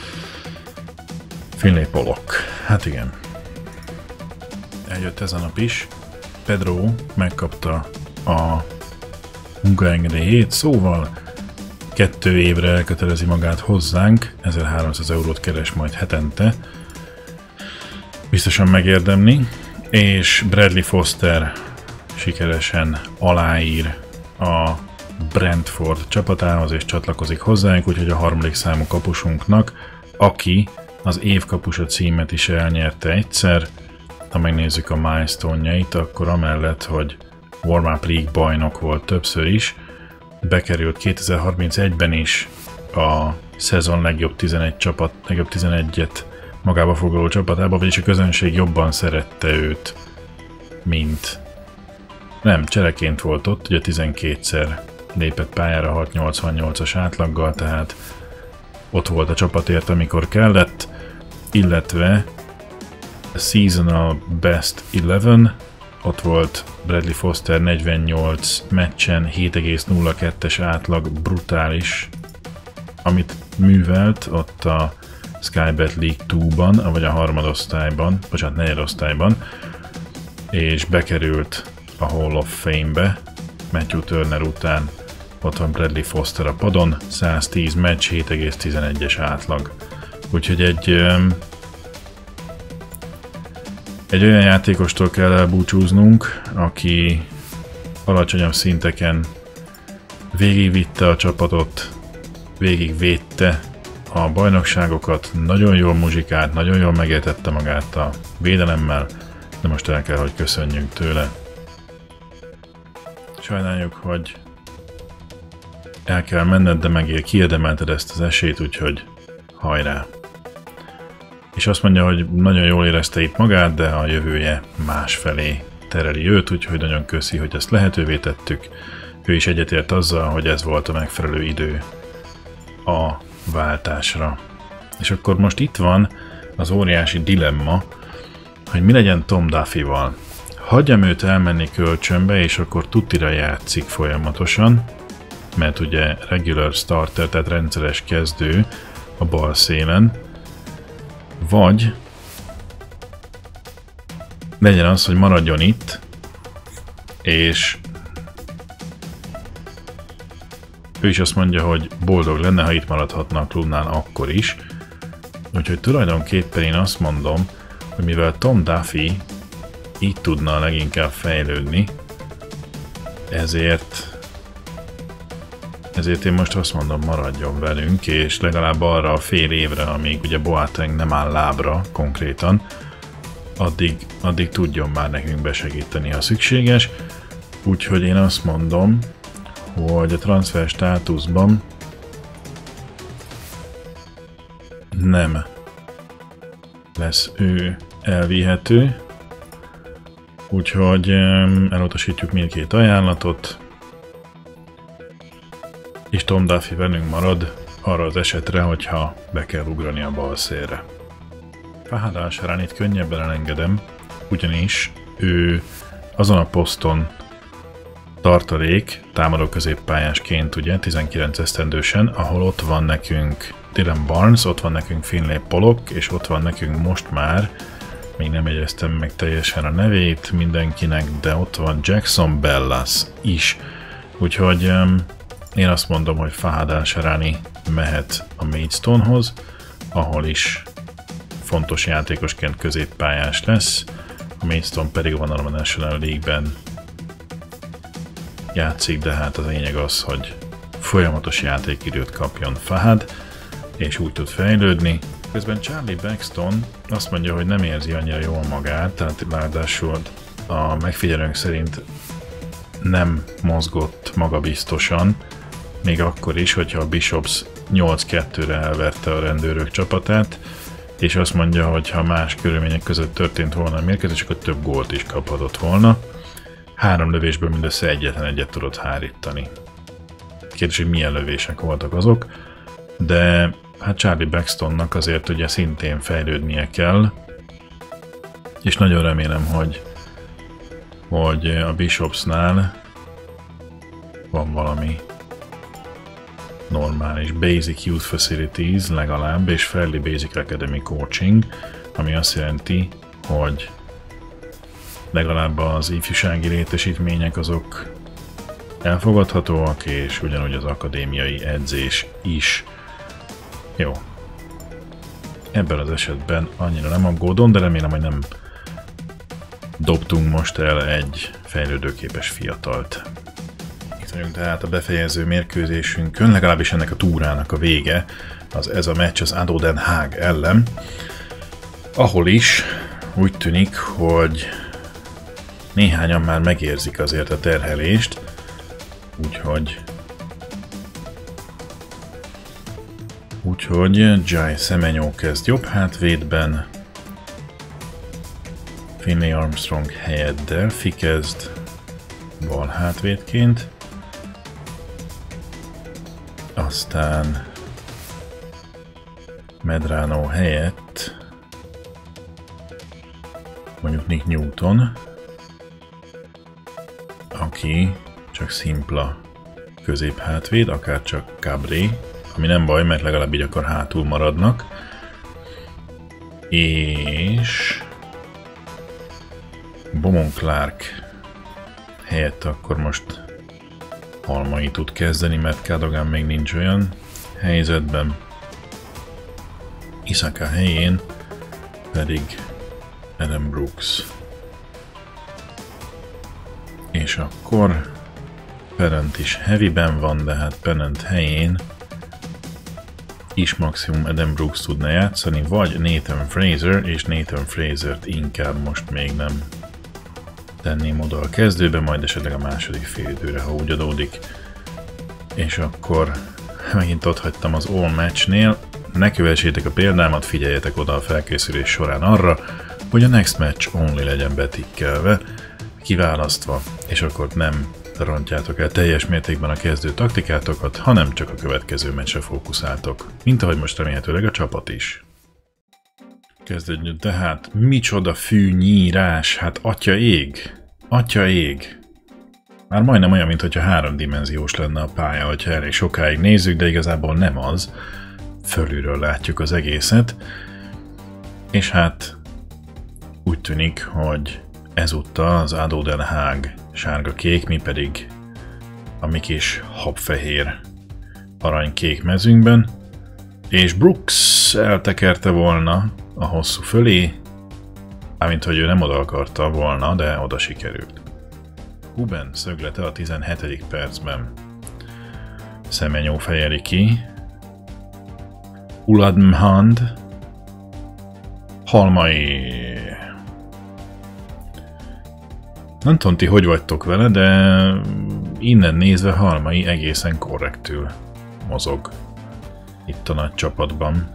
Finlay Pollock, hát igen. Eljött ez a nap is. Pedro megkapta a munkaengedélyét, szóval 2 évre elkötelezi magát hozzánk, 1300 eurót keres majd hetente. Biztosan megérdemli, és Bradley Foster sikeresen aláír a Brentford csapatához és csatlakozik hozzájuk, úgyhogy a 3. számú kapusunknak, aki az évkapusa címet is elnyerte egyszer. Ha megnézzük a milestone-jait, akkor amellett, hogy Warm-up League bajnok volt többször is, bekerült 2031-ben is a szezon legjobb 11-et magába foglaló csapatába, vagyis a közönség jobban szerette őt, mint... Nem, csereként volt ott, ugye 12-szer lépett pályára 688-as átlaggal, tehát ott volt a csapatért, amikor kellett, illetve Seasonal Best 11, ott volt Bradley Foster 48 meccsen, 7,02-es átlag, brutális, amit művelt ott a Sky Bet League 2-ban, vagy a harmadosztályban, bocsánat, negyedosztályban, és bekerült a Hall of Fame-be, Matthew Turner után. Ott van Bradley Foster a padon, 110 meccs, 7,11-es átlag. Úgyhogy egy olyan játékostól kell elbúcsúznunk, aki alacsonyabb szinteken végigvitte a csapatot, végigvédte a bajnokságokat, nagyon jól muzsikált, nagyon jól megértette magát a védelemmel, de most el kell, hogy köszönjünk tőle. Sajnáljuk, hogy el kell menned, de kiérdemelted ezt az esélyt, úgyhogy hajrá! És azt mondja, hogy nagyon jól érezte itt magát, de a jövője másfelé tereli őt, úgyhogy nagyon köszi, hogy ezt lehetővé tettük. Ő is egyetért azzal, hogy ez volt a megfelelő idő a váltásra. És akkor most itt van az óriási dilemma, hogy mi legyen Tom Duffyval. Hagyjam őt elmenni kölcsönbe, és akkor tutira játszik folyamatosan, mert ugye regular starter, tehát rendszeres kezdő a bal szélen, vagy legyen az, hogy maradjon itt, és ő is azt mondja, hogy boldog lenne, ha itt maradhatna a klubnál akkor is. Úgyhogy tulajdonképpen én azt mondom, hogy mivel Tom Duffy így tudna leginkább fejlődni, ezért én most azt mondom, maradjon velünk, és legalább arra a fél évre, amíg ugye Boateng nem áll lábra konkrétan, addig tudjon már nekünk besegíteni, ha szükséges. Úgyhogy én azt mondom, hogy a transfer státuszban nem lesz ő elvihető, úgyhogy elutasítjuk mindkét ajánlatot, és Tom Duffy velünk marad arra az esetre, hogyha be kell ugrani a bal szélre. Fahad Al-Sharanit könnyebben elengedem, ugyanis ő azon a poszton tartalék, támadó középpályásként ugye 19 esztendősen, ahol ott van nekünk Dylan Barnes, ott van nekünk Finlay Pollock, és ott van nekünk most már, még nem jegyeztem meg teljesen a nevét mindenkinek, de ott van Jackson Bellas is. Úgyhogy én azt mondom, hogy Fahad Al-Sharani mehet a Maidstonehoz, ahol is fontos játékosként középpályás lesz. A Maidstone pedig van a National League-ben játszik, de hát a lényeg az, hogy folyamatos játékidőt kapjon Fahad, és úgy tud fejlődni. Közben Charlie Baxton azt mondja, hogy nem érzi annyira jól magát, tehát ráadásul a megfigyelőnk szerint nem mozgott magabiztosan, még akkor is, hogyha a Bishops 8-2-re elverte a rendőrök csapatát, és azt mondja, hogy ha más körülmények között történt volna a mérkőzés, akkor több gólt is kaphatott volna. 3 lövésből mindössze egyetlen egyet tudott hárítani. Kérdés, hogy milyen lövések voltak azok, de hát Charlie Baxtonnak azért ugye szintén fejlődnie kell, és nagyon remélem, hogy a Bishopsnál van valami normális Basic Youth Facilities legalább, és Fairly Basic Academy Coaching, ami azt jelenti, hogy legalább az ifjúsági létesítmények azok elfogadhatóak, és ugyanúgy az akadémiai edzés is. Jó. Ebben az esetben annyira nem aggódom, de remélem, hogy nem dobtunk most el egy fejlődőképes fiatalt. Itt vagyunk tehát a befejező mérkőzésünkön, legalábbis ennek a túrának a vége, ez a meccs az ADO Den Haag ellen, ahol is úgy tűnik, hogy néhányan már megérzik azért a terhelést, úgyhogy Jai Semenyo kezd jobb hátvédben, Finlay Armstrong helyett Delphi kezd bal hátvédként, aztán Medrano helyett mondjuk Nick Newton, aki csak szimpla középhátvéd, akár csak Cabré, ami nem baj, mert legalább így akkor hátul maradnak. És Bowman Clark helyett akkor most Halmai tud kezdeni, mert Cadogan még nincs olyan helyzetben. Isaka helyén pedig Adam Brooks. És akkor Pennant is heavyben van, de hát Pennant helyén is maximum Adam Brooks tudna játszani, vagy Nathan Fraser, és Nathan Frasert inkább most még nem tenném oda a kezdőbe, majd esetleg a második félidőre, ha úgy adódik. És akkor megint ott hagytam az All Matchnél, ne kövessétek a példámat, figyeljetek oda a felkészülés során arra, hogy a Next Match Only legyen betikkelve, kiválasztva, és akkor nem rontjátok el teljes mértékben a kezdő taktikátokat, hanem csak a következő meccsre fókuszáltok, mint ahogy most remélhetőleg a csapat is. Kezdődjön tehát, micsoda fűnyírás, hát atya ég, atya ég. Már majdnem olyan, mintha háromdimenziós lenne a pálya, hogyha elég sokáig nézzük, de igazából nem az. Fölülről látjuk az egészet, és hát úgy tűnik, hogy ezúttal az Ado Den Haag sárga-kék, mi pedig a mi kis habfehér arany-kék mezünkben, és Brooks eltekerte volna a hosszú fölé, amint hogy ő nem oda akarta volna, de oda sikerült. Huben szöglete a 17. percben. Semenyó fejeli ki. Uladmhand. Halmai. Nem tudom, ti hogy vagytok vele, de innen nézve Halmai egészen korrektül mozog itt a nagy csapatban.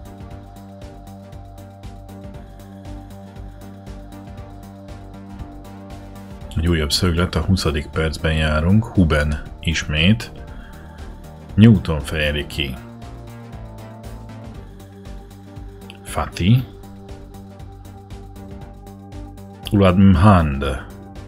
Egy újabb szöglet, a 20. percben járunk, Huben ismét. Newton fejeli ki. Fati. Uladmhand.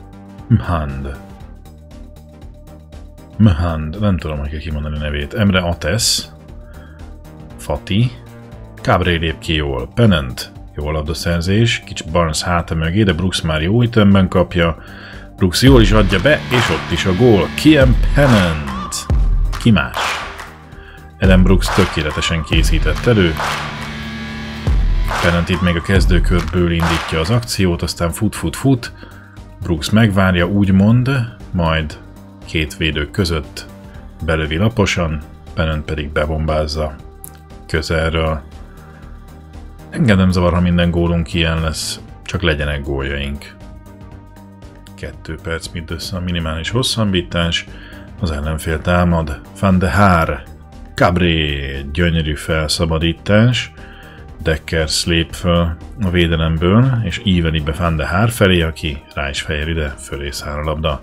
Mhand, nem tudom, hogy kell kimondani nevét. Emre Ates. Fati. Cabré lép ki jól. Pennant. Jó labdaszerzés. Kicsit Barnes háta mögé, de Brooks már jó ütemben kapja. Brooks jól is adja be, és ott is a gól. Kian Pennant. Ki más? Adam Brooks tökéletesen készített elő. Pennant itt még a kezdőkörből indítja az akciót, aztán fut. Brooks megvárja, úgymond, majd két védő között belövi laposan, Pennant pedig bebombázza közelről. Engem nem zavar, ha minden gólunk ilyen lesz, csak legyenek góljaink. 2 perc mindössze a minimális hosszabbítás, az ellenfél támad, Van de Haar, Cabré, gyönyörű felszabadítás, Dekkers lép fel a védelemből, és íveli be Van de Haar felé, aki rá is fejel ide, fölé száll a labda.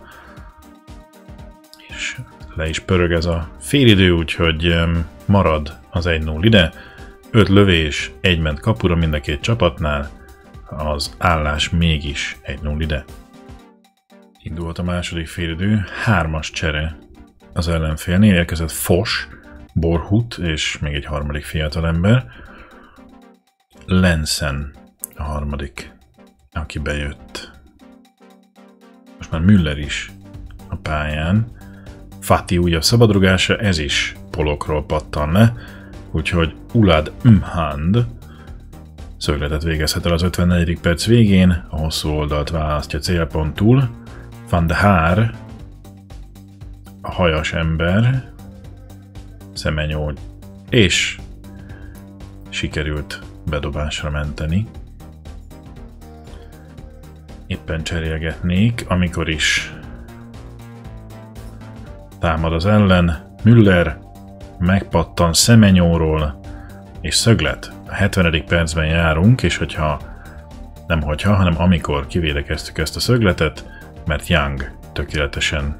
És le is pörög ez a félidő, úgyhogy marad az 1-0 ide. 5 lövés, 1 ment kapura mind a két csapatnál, az állás mégis 1-0 ide. Indult a második félidő, 3-as csere az ellenfélnél, érkezett Fos, Borhut és még egy harmadik fiatalember. Lensen a harmadik, aki bejött. Most már Müller is a pályán. Fati újabb szabadrugása, ez is polokról pattan le, úgyhogy Uladmhand szögletet végezhet el az 54. perc végén, a hosszú oldalt választja célpontul. Van de Haar, a hajas ember, Semenyó, és sikerült bedobásra menteni. Éppen cserélgetnék, amikor is támad az ellen, Müller megpattan Semenyóról, és szöglet. A 70. percben járunk, és hanem amikor kivédekeztük ezt a szögletet, mert Young tökéletesen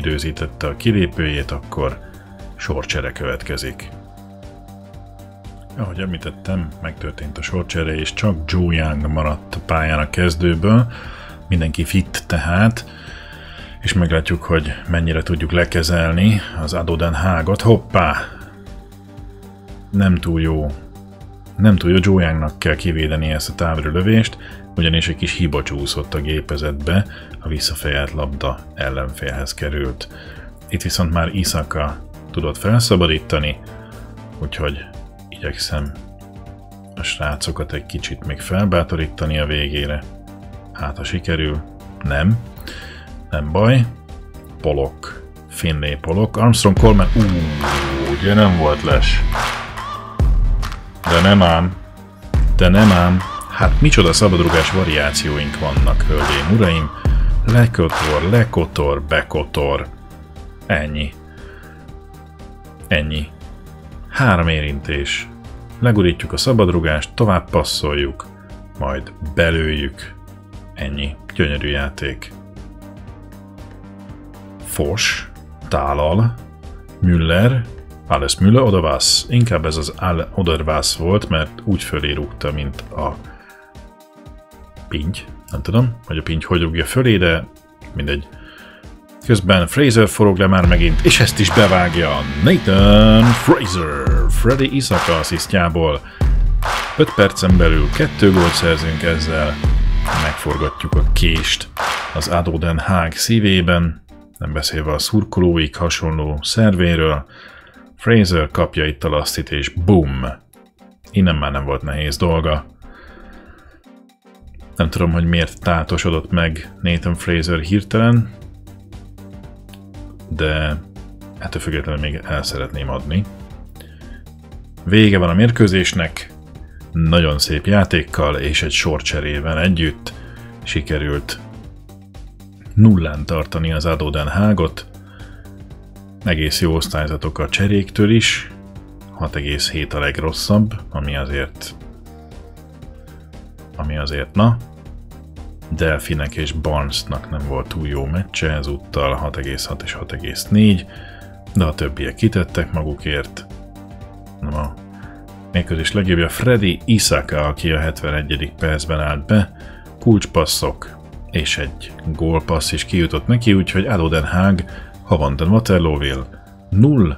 időzítette a kilépőjét, akkor sorcsere következik. Ahogy említettem, megtörtént a sorcsere, és csak Joe Young maradt a pályán a kezdőből. Mindenki fit tehát, és meglátjuk, hogy mennyire tudjuk lekezelni az Ado Den Haagot. Hoppá! Nem túl jó. Nem túl jó, Joe Youngnak kell kivédeni ezt a távolövést, ugyanis egy kis hiba csúszott a gépezetbe, a visszafejelt labda ellenfélhez került. Itt viszont már Isaka tudott felszabadítani, úgyhogy igyekszem a srácokat egy kicsit még felbátorítani a végére. Hát ha sikerül, nem baj. Pollock, Finlay Pollock, Armstrong Coleman, ugye nem volt les. De nem ám, hát micsoda szabadrugás variációink vannak, hölgyeim, uraim. Lekotor, bekotor. Ennyi. 3 érintés. Legurítjuk a szabadrugást, tovább passzoljuk, majd belőjük. Ennyi. Gyönyörű játék. Fos, Dálal, Müller, Alles Müller oder was? Inkább ez az All oder was volt, mert úgy fölé rúgta, mint a pinty. Nem tudom, hogy a pinty hogy rúgja fölé, de mindegy. Közben Fraser forog le már megint, és ezt is bevágja Nathan Fraser, Freddy Isaka asszisztjából. 5 percen belül 2 gólt szerzünk ezzel, megforgatjuk a kést az Ado Den Haag szívében, nem beszélve a szurkolóik hasonló szervéről. Fraser kapja itt a lasztit, és boom! Innen már nem volt nehéz dolga. Nem tudom, hogy miért tátosodott meg Nathan Fraser hirtelen, de ettől függetlenül még el szeretném adni. Vége van a mérkőzésnek, nagyon szép játékkal és egy sorcserével együtt sikerült 0-án tartani az Ado Den Haagot. Egész jó osztályzatok a cseréktől is, 6,7 a legrosszabb, ami azért na. Delfinek és Barnesnak nem volt túl jó meccse, ezúttal 6,6 és 6,4, de a többiek kitettek magukért. A mérkőzés legjobbja Freddy Isaka, aki a 71. percben állt be, kulcspasszok és egy gólpassz is kijutott neki, úgyhogy Ado Den Haag Havanden Waterlooville 0-3.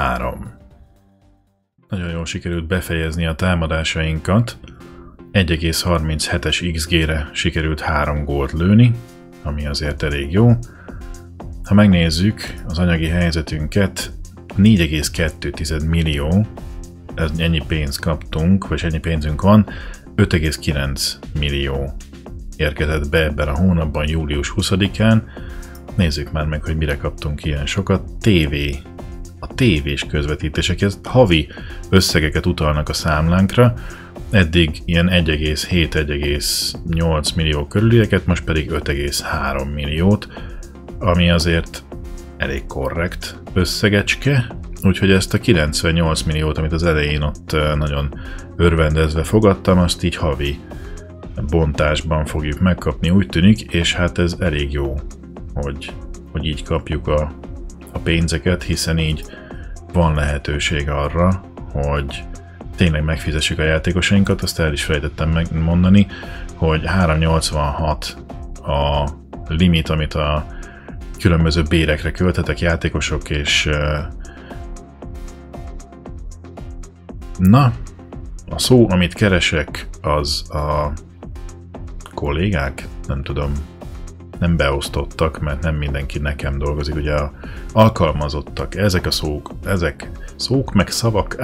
Nagyon jól sikerült befejezni a támadásainkat. 1,37-es XG-re sikerült 3 gólt lőni, ami azért elég jó. Ha megnézzük az anyagi helyzetünket, 4,2 millió, ennyi pénzt kaptunk, vagy ennyi pénzünk van, 5,9 millió érkezett be ebben a hónapban, július 20-án. Nézzük már meg, hogy mire kaptunk ilyen sokat. A tévés közvetítések, ez havi összegeket utalnak a számlánkra, eddig ilyen 1,7-1,8 millió körülieket, most pedig 5,3 milliót, ami azért elég korrekt összegecske, úgyhogy ezt a 98 milliót, amit az elején ott nagyon örvendezve fogadtam, azt így havi bontásban fogjuk megkapni, úgy tűnik, és hát ez elég jó, hogy így kapjuk a pénzeket, hiszen így van lehetőség arra, hogy tényleg megfizessük a játékosainkat. Azt el is felejtettem megmondani, hogy 3,86 a limit, amit a különböző bérekre költhetek játékosok, és na, a szó, amit keresek, az a kollégák, nem tudom, nem beosztottak, mert nem mindenki nekem dolgozik, ugye a alkalmazottak, ezek a szók meg szavak,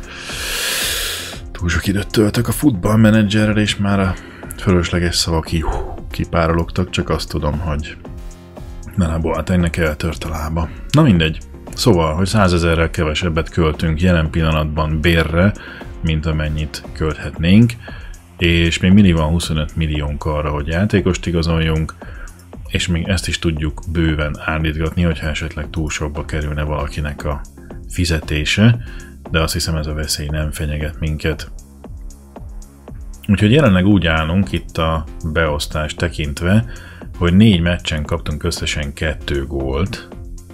túl sok időt töltök a futballmenedzserrel, és már a fölösleges szavak kipárologtak, csak azt tudom, hogy a Boatengnek eltört a lába. Na mindegy. Szóval, hogy 100 000-rel kevesebbet költünk jelen pillanatban bérre, mint amennyit költhetnénk, és még mindig van 25 milliónk arra, hogy játékost igazoljunk, és még ezt is tudjuk bőven állítgatni, hogyha esetleg túl sokba kerülne valakinek a fizetése, de azt hiszem, ez a veszély nem fenyeget minket. Úgyhogy jelenleg úgy állunk itt a beosztást tekintve, hogy 4 meccsen kaptunk összesen 2 gólt.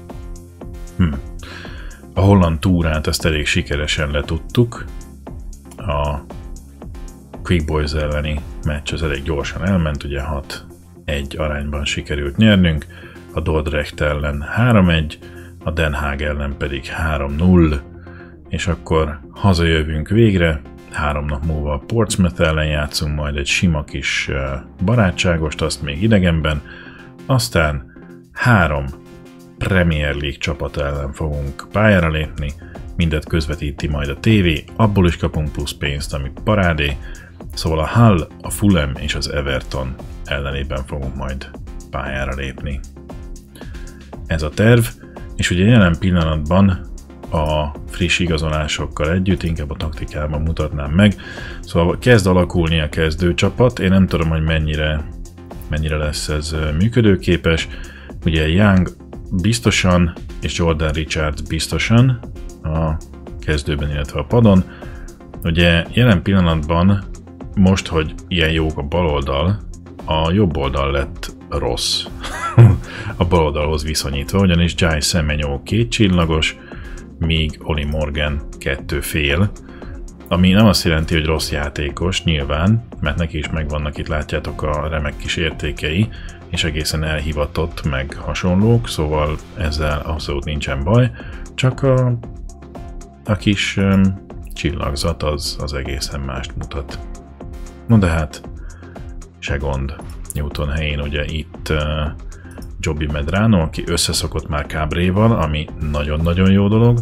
A holland túrát ezt elég sikeresen letudtuk. A Quick Boys elleni meccs az elég gyorsan elment, ugye 6-1 arányban sikerült nyernünk, a Dordrecht ellen 3-1, a Den Haag ellen pedig 3-0, és akkor hazajövünk végre, 3 nap múlva a Portsmouth ellen játszunk majd egy sima kis barátságost, azt még idegenben, aztán 3 Premier League csapat ellen fogunk pályára lépni, mindet közvetíti majd a tévé, abból is kapunk plusz pénzt, ami parádé, szóval a Hull, a Fulham és az Everton ellenében fogunk majd pályára lépni. Ez a terv, és ugye jelen pillanatban a friss igazolásokkal együtt, inkább a taktikában mutatnám meg, szóval kezd alakulni a kezdőcsapat, én nem tudom, hogy mennyire lesz ez működőképes, ugye Young biztosan, és Jordan Richards biztosan a kezdőben, illetve a padon. Ugye jelen pillanatban, most, hogy ilyen jók a baloldal, a jobb oldal lett rossz a baloldalhoz viszonyítva, ugyanis Jai Semenyo 2 csillagos, míg Oli Morgan 2 fél, ami nem azt jelenti, hogy rossz játékos, nyilván, mert neki is megvannak, itt látjátok a remek kis értékei, és egészen elhivatott, meg hasonlók, szóval ezzel abszolút nincsen baj, csak a kis csillagzat az egészen mást mutat. No de hát, se gond. Newton helyén ugye itt Joby Medrano, aki összeszokott már Cabréval, ami nagyon-nagyon jó dolog,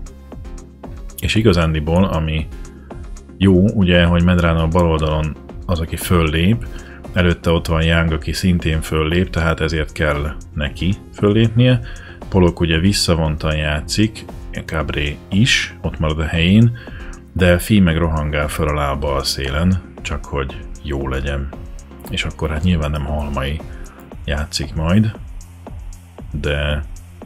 és igazándiból, ami jó, ugye, hogy Medrano a bal oldalon az, aki föllép, előtte ott van Young, aki szintén föllép, tehát ezért kell neki föllépnie. Pollock ugye visszavontan játszik, Cabré is, ott marad a helyén, de Fee meg rohangál föl alá a bal szélen, csak hogy jó legyen. És akkor hát nyilván nem Halmai játszik majd, de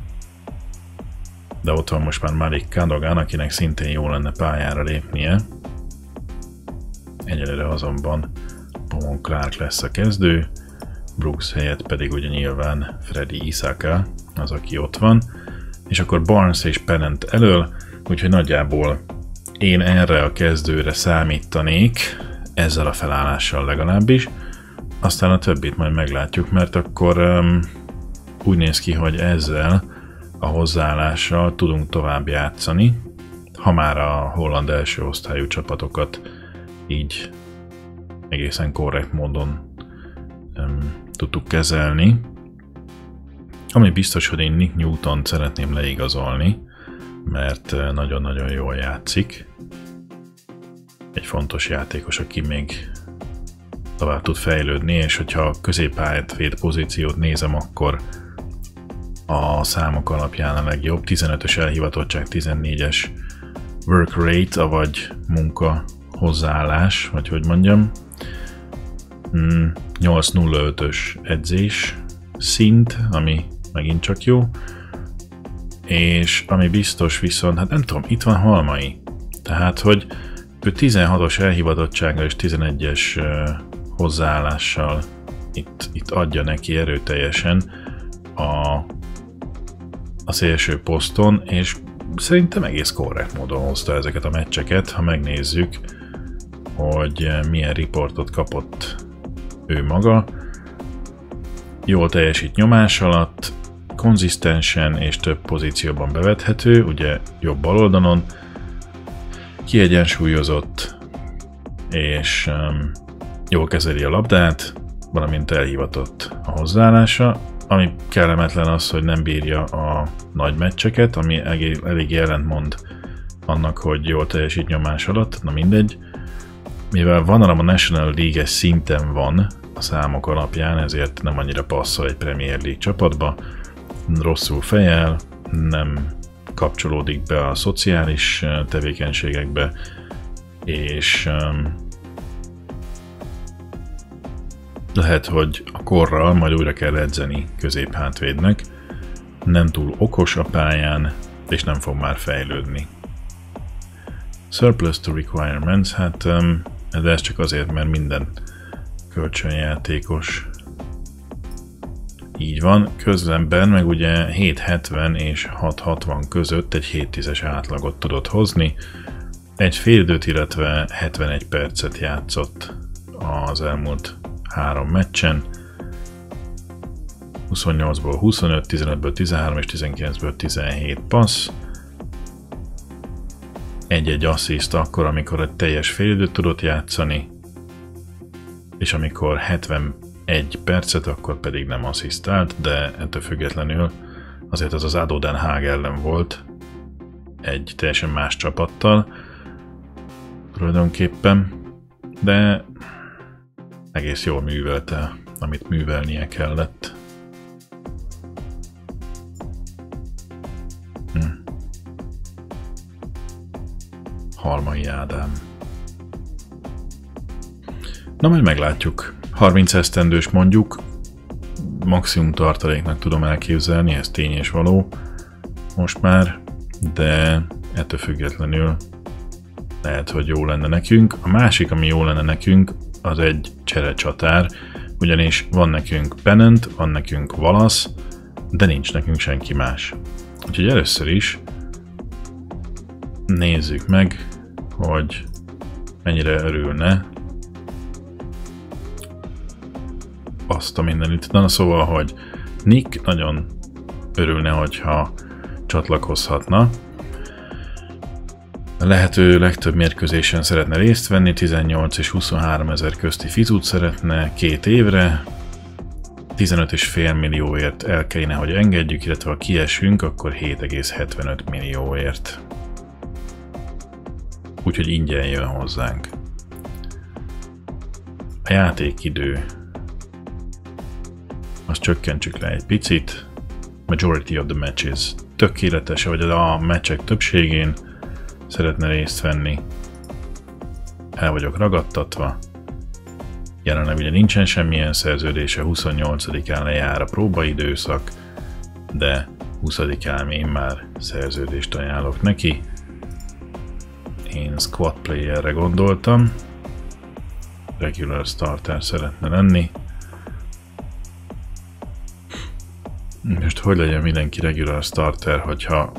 ott van most már Malik Cadogan, akinek szintén jó lenne pályára lépnie. Egyelőre azonban Pomon Clark lesz a kezdő, Brooks helyett pedig ugye nyilván Freddy Isaka az, aki ott van, és akkor Barnes és Pennant elől, úgyhogy nagyjából én erre a kezdőre számítanék, ezzel a felállással legalábbis, aztán a többit majd meglátjuk, mert akkor úgy néz ki, hogy ezzel a hozzáállással tudunk tovább játszani, ha már a holland első osztályú csapatokat így egészen korrekt módon tudtuk kezelni. Ami biztos, hogy én Nick Newtont szeretném leigazolni, mert nagyon-nagyon jól játszik. Egy fontos játékos, aki még tovább tud fejlődni, és hogyha középpályát pozíciót nézem, akkor a számok alapján a legjobb. 15-ös elhivatottság, 14-es work rate, vagy munka hozzáállás, vagy hogy mondjam. 8.05-ös edzés szint, ami megint csak jó. És ami biztos viszont, hát nem tudom, itt van Halmai. Tehát, hogy ő 16-os elhivatottsággal és 11-es hozzáállással itt adja neki erőteljesen a szélső poszton, és szerintem egész korrekt módon hozta ezeket a meccseket, ha megnézzük, hogy milyen riportot kapott ő maga. Jól teljesít nyomás alatt, konzisztensen és több pozícióban bevethető, ugye jobb baloldalon, kiegyensúlyozott és jól kezeli a labdát, valamint elhivatott a hozzáállása. Ami kellemetlen az, hogy nem bírja a nagy meccseket, ami elég ellentmond annak, hogy jól teljesít nyomás alatt, na mindegy. Mivel van a National League-es szinten van a számok alapján, ezért nem annyira passzol egy Premier League csapatba, rosszul fejel, nem kapcsolódik be a szociális tevékenységekbe, és lehet, hogy a korral majd újra kell edzeni középhátvédnek, nem túl okos a pályán, és nem fog már fejlődni. Surplus to requirements, hát de ez csak azért, mert minden kölcsönjátékos így van. Közbenben meg ugye 7.70 és 6.60 között egy 7.10-es átlagot tudott hozni, egy félidőt, illetve 71 percet játszott az elmúlt 3 meccsen. 28-ból 25, 15-ből 13 és 19-ből 17 passz. Egy-egy assziszt akkor, amikor egy teljes félidőt tudott játszani, és amikor 71 percet, akkor pedig nem asszisztált, de ettől függetlenül azért az Ado Den Haag ellen volt, egy teljesen más csapattal tulajdonképpen, de egész jól művelte, amit művelnie kellett. Halmai Ádám. Na, majd meglátjuk. 30 esztendős mondjuk, maximum tartaléknak tudom elképzelni, ez tény és való most már, de ettől függetlenül lehet, hogy jó lenne nekünk. A másik, ami jó lenne nekünk, az egy cserecsatár, ugyanis van nekünk Pennant, van nekünk Wallace, de nincs nekünk senki más. Úgyhogy először is nézzük meg, hogy mennyire örülne azt a mindenütt. Na, szóval, hogy Nick nagyon örülne, hogyha csatlakozhatna. A lehető legtöbb mérkőzésen szeretne részt venni, 18 és 23 ezer közti fizut szeretne 2 évre, 15,5 millióért el kellene, hogy engedjük, illetve ha kiesünk, akkor 7,75 millióért. Úgyhogy ingyen jön hozzánk. A játékidő, azt csökkentsük le egy picit. Majority of the matches. Tökéletes, vagy a meccsek többségén szeretne részt venni. El vagyok ragadtatva. Jelenleg ugye nincsen semmilyen szerződése, 28-án lejár a próbaidőszak, de 20-án én már szerződést ajánlok neki. Én squad playerre gondoltam. Regular starter szeretne lenni. Most hogy legyen mindenki regular starter, hogyha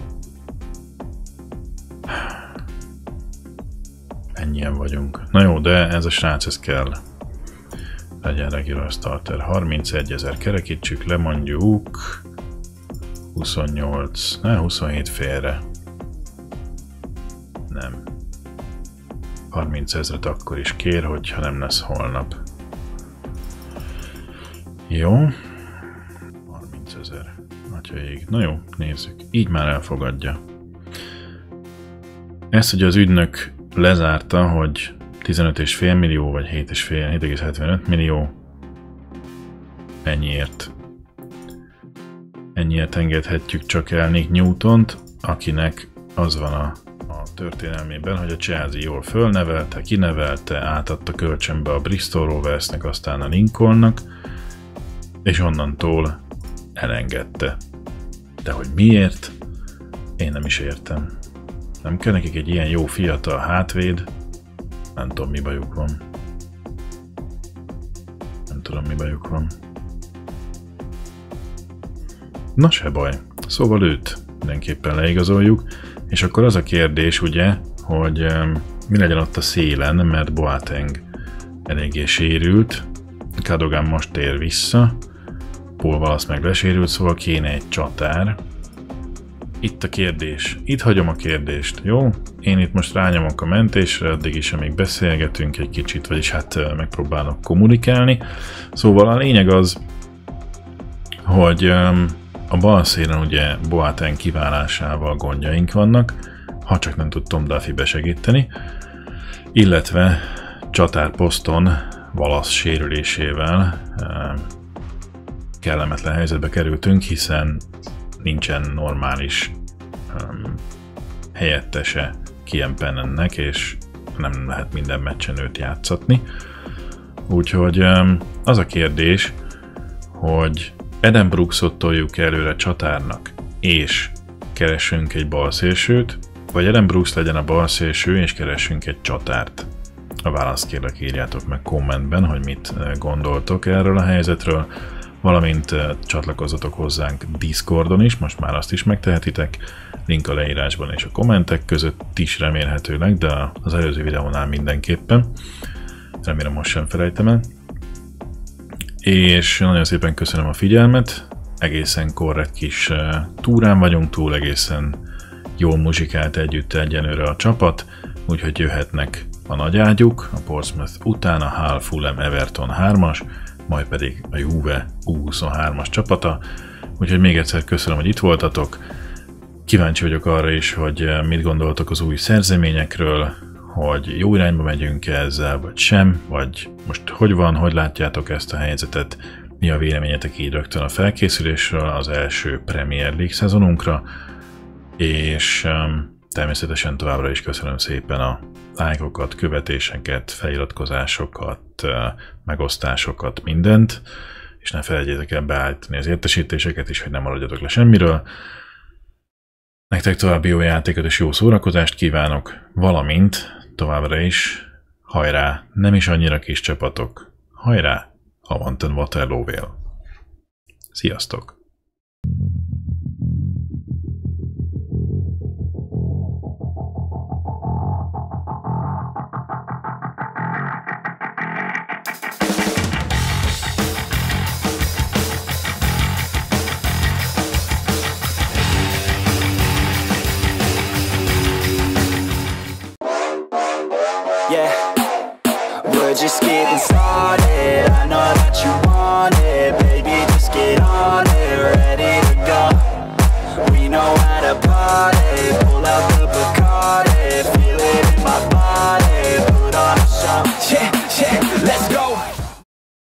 ennyien vagyunk. Na jó, de ez a srác, ez kell. Legyen regular starter. 31 000 kerekítsük le, mondjuk 28, 27 félre. Nem. 30 000-et akkor is kér, hogyha nem lesz holnap. Jó. 30 000. Atyaig. Na jó, nézzük. Így már elfogadja. Ezt, hogy az ügynök lezárta, hogy 15,5 millió vagy 7,75 millió, ennyiért engedhetjük csak el Nick Newtont, akinek az van a történelmében, hogy a Chelsea jól fölnevelte, kinevelte, átadta kölcsönbe a Bristol Roversnek, aztán a Lincolnnak, és onnantól elengedte. De hogy miért? Én nem is értem. Nem kell nekik egy ilyen jó fiatal hátvéd? Nem tudom, mi bajuk van. Nem tudom, mi bajuk van. Na, se baj. Szóval őt mindenképpen leigazoljuk. És akkor az a kérdés, ugye, hogy mi legyen ott a szélen, mert Boateng eléggé sérült. Cadogan most tér vissza. Paul Wallace meg lesérült, szóval kéne egy csatár. Itt a kérdés. Itt hagyom a kérdést, jó? Én itt most rányomok a mentésre, addig is, amíg beszélgetünk egy kicsit, vagyis hát megpróbálok kommunikálni. Szóval a lényeg az, hogy a bal szélen ugye Boateng kiválásával gondjaink vannak, ha csak nem tud Tom Duffy besegíteni, illetve csatárposzton Wallace sérülésével kellemetlen helyzetbe kerültünk, hiszen nincsen normális helyettese Kian Pennantnek, és nem lehet minden meccsen őt játszatni. Úgyhogy az a kérdés, hogy Adam Brooksot toljuk előre csatárnak, és keresünk egy balszélsőt, vagy Adam Brooks legyen a balszélső, és keresünk egy csatárt. A választ kérlek, írjátok meg kommentben, hogy mit gondoltok erről a helyzetről. valamint csatlakozzatok hozzánk Discordon is, most már azt is megtehetitek, link a leírásban és a kommentek között is remélhetőleg, de az előző videónál mindenképpen. Remélem most sem felejtem el. És nagyon szépen köszönöm a figyelmet, egészen korrekt kis túrán vagyunk túl, egészen jól muzsikált együtt egyenlőre a csapat, úgyhogy jöhetnek a nagy ágyuk, a Portsmouth után a Hull Fulham Everton 3-as, majd pedig a Juve U23-as csapata, úgyhogy még egyszer köszönöm, hogy itt voltatok. Kíváncsi vagyok arra is, hogy mit gondoltok az új szerzeményekről, hogy jó irányba megyünk ezzel, vagy sem, vagy most hogy van, hogy látjátok ezt a helyzetet, mi a véleményetek így rögtön a felkészülésről az első Premier League szezonunkra, és természetesen továbbra is köszönöm szépen a lájkokat, követéseket, feliratkozásokat, megosztásokat, mindent, és ne felejtjétek el beállítani az értesítéseket is, hogy nem maradjatok le semmiről. Nektek további jó játékot és jó szórakozást kívánok, valamint továbbra is hajrá, nem is annyira kis csapatok, hajrá, Avanten Waterlooville. Sziasztok!